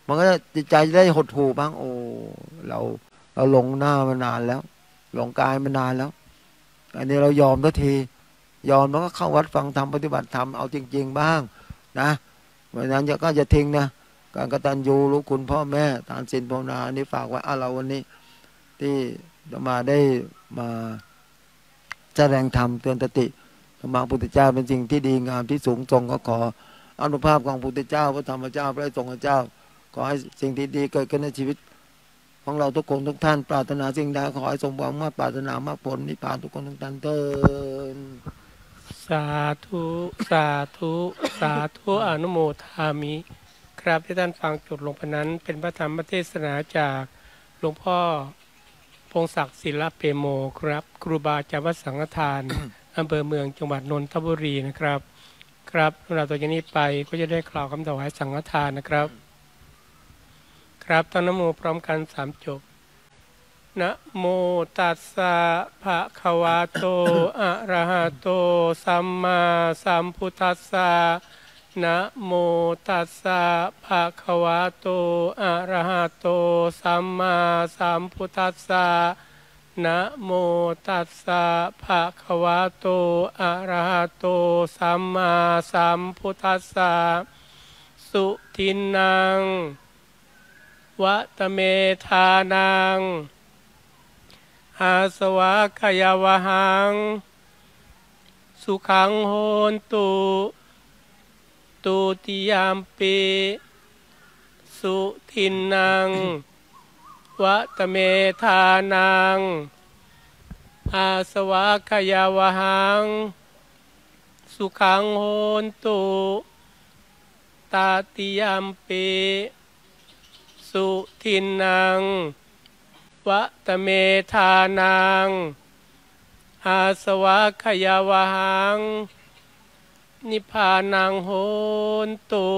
มันก็จิตใจจะได้หดหู่บ้างโอ้เราเราหลงหน้ามานานแล้วหลงกายมานานแล้วอันนี้เรายอมทันทียอมแล้วก็เข้าวัดฟังธรรมปฏิบัติธรรมเอาจริงๆบ้างนะเพราะฉะนั้นก็จะทิ้งนะการกตัญญูรู้คุณพ่อแม่ทานศีลภาวนานี่ฝากไว้เราวันนี้ที่จะมาได้มาแสดงธรรมเตือนสติธรรมะพุทธเจ้าเป็นสิ่งที่ดีงามที่สูงส่งก็ขออนุภาพของพุทธเจ้าพระธรรมเจ้าพระสงฆ์เจ้าขอให้สิ่งดีๆเกิดขึ้นในชีวิตของเราทุกคนทุกท่านปรารถนาสิ่งใดขอให้สมหวังมาปรารถนามากผลนิพพานทุกคนทุกท่านเถิดสาธุสาธุสาธุอนุโมทามิครับที่ท่านฟังจบลงไปนั้นเป็นพระธรรมเทศนาจากหลวงพ่อพงศักดิ์ศิลเปโมครับครูบาอาจารย์วัดสังฆทาน อำเภอเมืองจังหวัดนนทบุรีนะครับครับเราต่อจากนี้ไปก็จะได้กล่าวคำถวายสังฆทานนะครับครับตั้งนะโมพร้อมกัน3 จบนะโมตัสสะภะคะวะโตอะระหะโตสัมมาสัมพุทธัสสะนะโมตัสสะภะคะวะโตอะระหะโตสัมมาสัมพุทธัสสะนะโมตัสสะภะคะวะโตอะระหะโตสัมมาสัมพุทธัสสะสุทินังวัตเมธานังอาสวะขยาวหังสุขังโหนตุตุติยามปิสุทินังวัตเมธานังอาสวะขยาวหังสุขังโหนตุตาติยามปิสุทินังวัตเมธานังอาสวะขยาวหังนิพพานังโหนตุ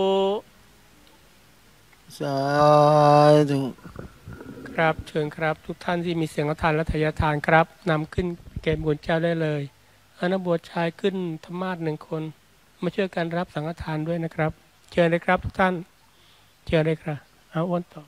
สาธุครับเชิญครับทุกท่านที่มีเสียงทานและทายทานครับนำขึ้นเกณฑ์บุญเจ้าได้เลยอนุบวชชายขึ้นธรรมาส1 คนมาช่วยกันรับสังฆทานด้วยนะครับเชิญเลยครับทุกท่านเชิญเลยครับเอาอ้วนต่อ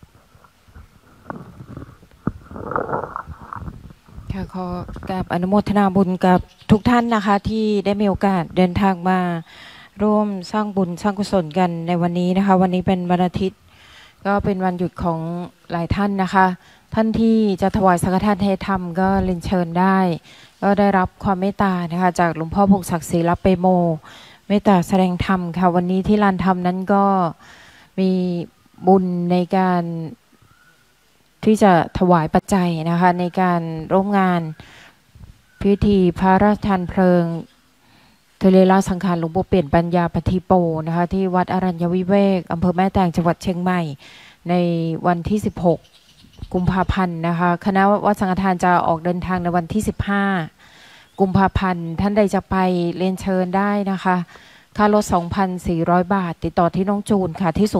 ค่ะขอกราบอนุโมทนาบุญกับทุกท่านนะคะที่ได้มีโอกาสเดินทางมาร่วมสร้างบุญสร้างกุศลกันในวันนี้นะคะวันนี้เป็นวันอาทิตย์ก็เป็นวันหยุดของหลายท่านนะคะท่านที่จะถวายสังฆทานให้ธรรมก็เรียนเชิญได้ก็ได้รับความเมตตานะคะจากหลวงพ่อพงศักดิ์ศิลเปโมเมตตาแสดงธรรมค่ะวันนี้ที่ลานธรรมนั้นก็มีบุญในการที่จะถวายปัจจัยนะคะในการร่วมงานพิธีพระราชทานเพลิงเทเลราสังขารหลวงปู่เปลี่ยนปัญญาปฏิโปนะคะที่วัดอรัญญวิเวกอำเภอแม่แตงจังหวัดเชียงใหม่ในวันที่16 กุมภาพันธ์นะคะคณะวัดสังฆทานจะออกเดินทางในวันที่15 กุมภาพันธ์ท่านใดจะไปเรียนเชิญได้นะคะค่ารถ 2,400 บาทติดต่อที่น้องจูนค่ะที่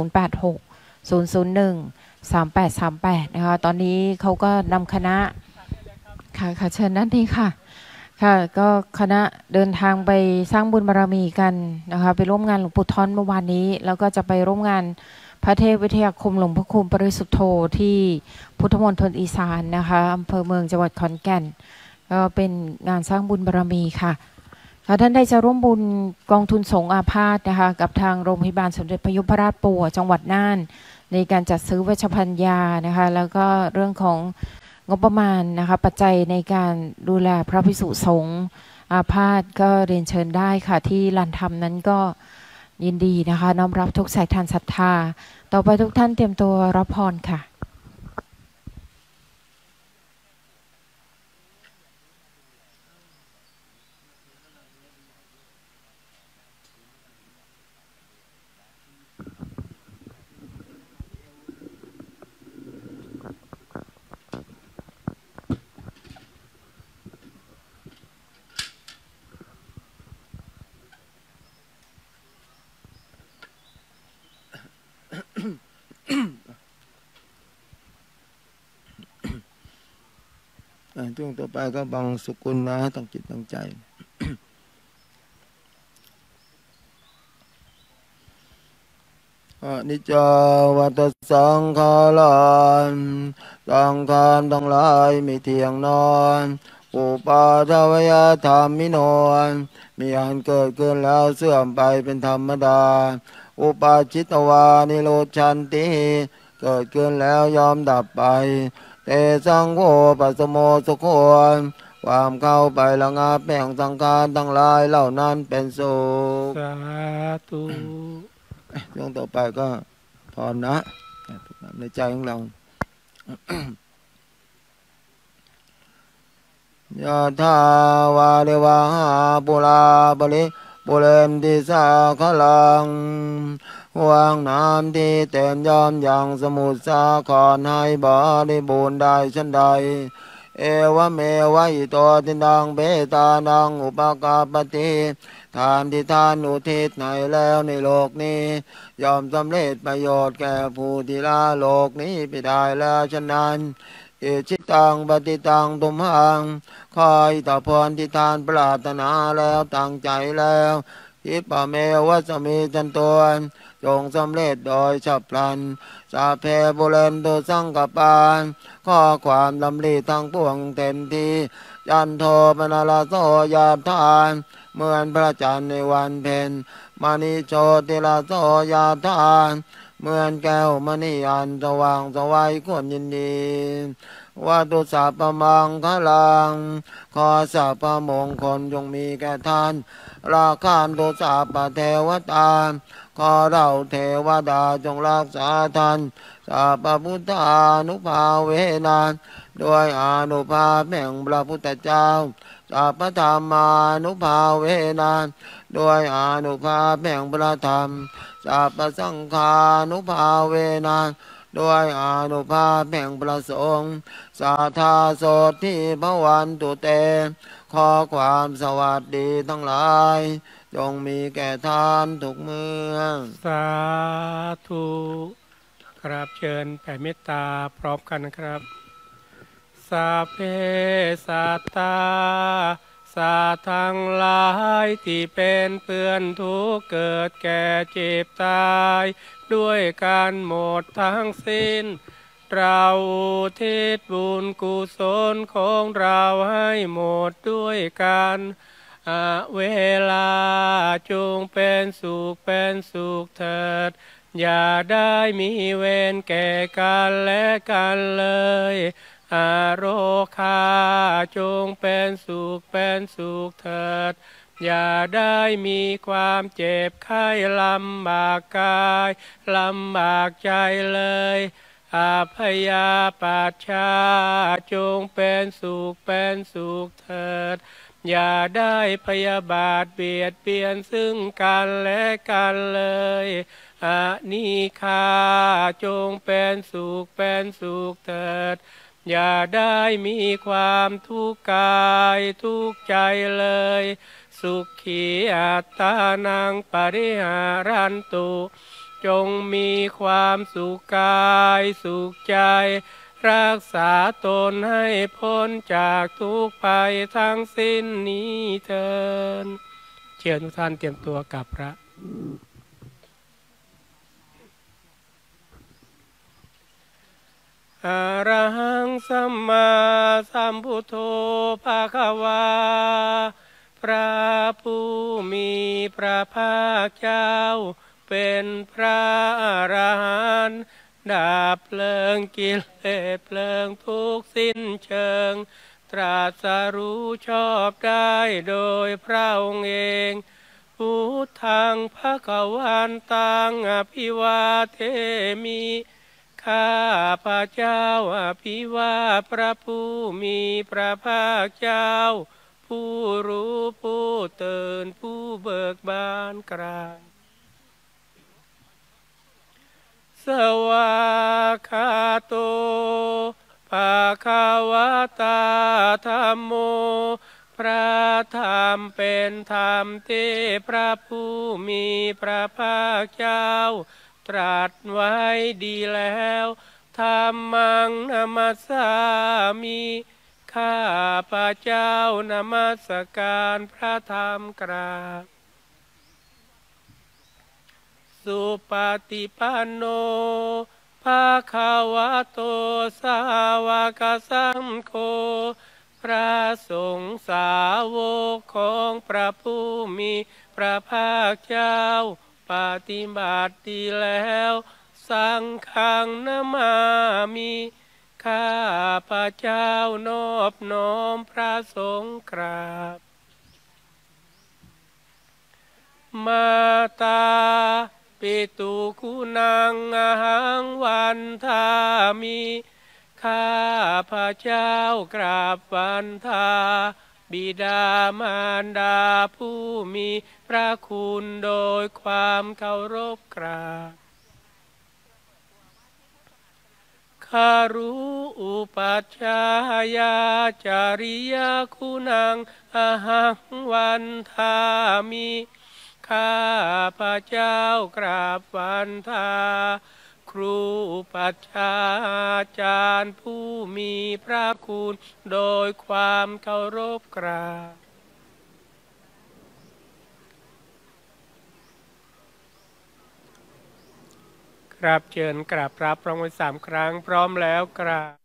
086-001-3838นะคะตอนนี้เขาก็นำคณะค่ะเชิญด้านนี้ค่ะค่ะก็คณะเดินทางไปสร้างบุญบารมีกันนะคะไปร่วมงานหลวงปู่ท่อนเมื่อวานนี้แล้วก็จะไปร่วมงานพระเทพวิทยาคมหลวงพ่อคูณปริสุทธโธที่พุทธมณฑลอีสานนะคะอำเภอเมืองจังหวัดขอนแก่นก็เป็นงานสร้างบุญบารมีค่ะท่านใดจะร่วมบุญกองทุนสงฆ์อาพาธนะคะกับทางโรงพยาบาลสมเด็จพระยุพราชปัวจังหวัดน่านในการจัดซื้อเวชภัณฑ์ยานะคะแล้วก็เรื่องของงบประมาณนะคะปัจจัยในการดูแลพระภิกษุสงฆ์อาพาธก็เรียนเชิญได้ค่ะที่ลานธรรมนั้นก็ยินดีนะคะน้อมรับทุกสายทานศรัทธาต่อไปทุกท่านเตรียมตัวรับพรค่ะช่วงต่อไปก็บังสุกุลนะตั้งจิตตั้งใจอนิจจาวัฏสังขารันสังขารทั้งหลายไม่เที่ยงนอนอุปาทวยธรรมิโนมีอันเกิดขึ้นแล้วเสื่อมไปเป็นธรรมดาอุปาชิตวานิโรชันติเกิดขึ้นแล้วยอมดับไปเตสังโฆปัสสโมสุโขความเข้าไประงับแห่งสังขารทั้งหลายเหล่านั้นเป็นสุขสาธุช่วงต่อไปก็พรนะในใจของเรา ยะถาวาริวาหาปุราปริปุเรนติสาคลังวางน้ำที่เต็มยอมอย่างสมุทรสาครให้บริบูรณ์ได้ฉันใดเอวเมวะอิโตตินังเบตานังอุปกาปติทานที่ทานอุทิศไหนแล้วในโลกนี้ยอมสำเร็จประโยชน์แก่ผู้ที่ละโลกนี้ไปได้แล้วฉะนั้นเอชิตังปฏิตังตุมหังคอยต่อพรที่ทานปรารถนาแล้วตั้งใจแล้วอิปะเมวะสมิจันตวนจงสำเร็จโดยฉับพลันสาเพบุเรนตุสังกปานข้อความดำริทั้งปวงเต็มที่จันโทปนาลาโสยาทานเหมือนพระจันทร์ในวันเพ็ญมณีโชติลาโสยาทานเหมือนแก้วมณีอันสว่างสวัยควรยินดีวัตุสัพพมังคลังขอสัพพมงคลจงมีแก่ท่านราคานตุสัพพเทวตาขอเราเทวดาจงรักษาท่านสัพพพุทธานุภาเวนะด้วยอานุภาพแห่งพระพุทธเจ้าสัพพธรรมานุภาเวนะด้วยอานุภาพแห่งพระธรรมสัพพสังฆานุภาเวนะด้วยอานุภาพแห่งพระสงฆ์สาธาโสทิภวันตุเตขอความสวัสดีทั้งหลายจงมีแก่ท่านทุกเมื่อสาธุครับเชิญแผ่เมตตาพร้อมกันนะครับสัพเพสัตตาสัตว์ทั้งหลายที่เป็นเพื่อนทุกข์เกิดแก่เจ็บตายด้วยกันหมดทั้งสิ้นเราอุทิศบุญกุศลของเราให้หมดด้วยกันเวลาจงเป็นสุขเถิดอย่าได้มีเวรแก่กันและกันเลยโรคาจงเป็นสุขเถิดอย่าได้มีความเจ็บไข้ลำบากกายลำบากใจเลยพยาปัชชาจงเป็นสุขเถิดอย่าได้พยาบาทเบียดเบียนซึ่งกันและกันเลยนิฆาจงเป็นสุขเถิดอย่าได้มีความทุกข์กายทุกข์ใจเลยสุขีอัตตานังปริหารันตุจงมีความสุขกายสุขใจรักษาตนให้พ้นจากทุกภัยทั้งสิ้นนี้เถิดเชิญทุกท่านเตรียมตัวกับพระอะระหังสัมมาสัมพุทโธภะคะวาพระผู้มีพระภาคเจ้าเป็นพระอรหันต์ดับเพลิงกิเลสเพลิงทุกข์สิ้นเชิงตรัสรู้ชอบได้โดยพระองค์เองพุทธังภคะวันตังอภิวาเทมิข้าพระเจ้าอภิวาพระผู้มีพระภาคเจ้าผู้รู้ผู้ตื่นผู้เบิกบานกลางสวากขาโตภะคะวะตาธัมโมพระธรรมเป็นธรรมที่พระผู้มีพระภาคเจ้าตรัสไว้ดีแล้วธัมมังนัมสสามิข้าพระเจ้านมัสการพระธรรมกราบสสุปฏิปันโนภะคะวะโตสาวกสังโฆพระสงฆ์สาวกของพระผู้มีพระภาคเจ้าปฏิบัติดีแล้วสังฆังนามามิข้าพระเจ้านอบน้อมพระสงฆ์กราบมาตาปิตุคุณังอหังวันทามิข้าพระเจ้ากราบวันทาบิดามารดาผู้มีพระคุณโดยความเคารพกราบคารุอุปัชฌายาจาริยคุณังอหังวันทามิข้าพระเจ้ากราบวันทาครูปัชฌาจารย์ผู้มีพระคุณโดยความเคารพกราบกราบเชิญกราบรับรองไว้3 ครั้งพร้อมแล้วกราบ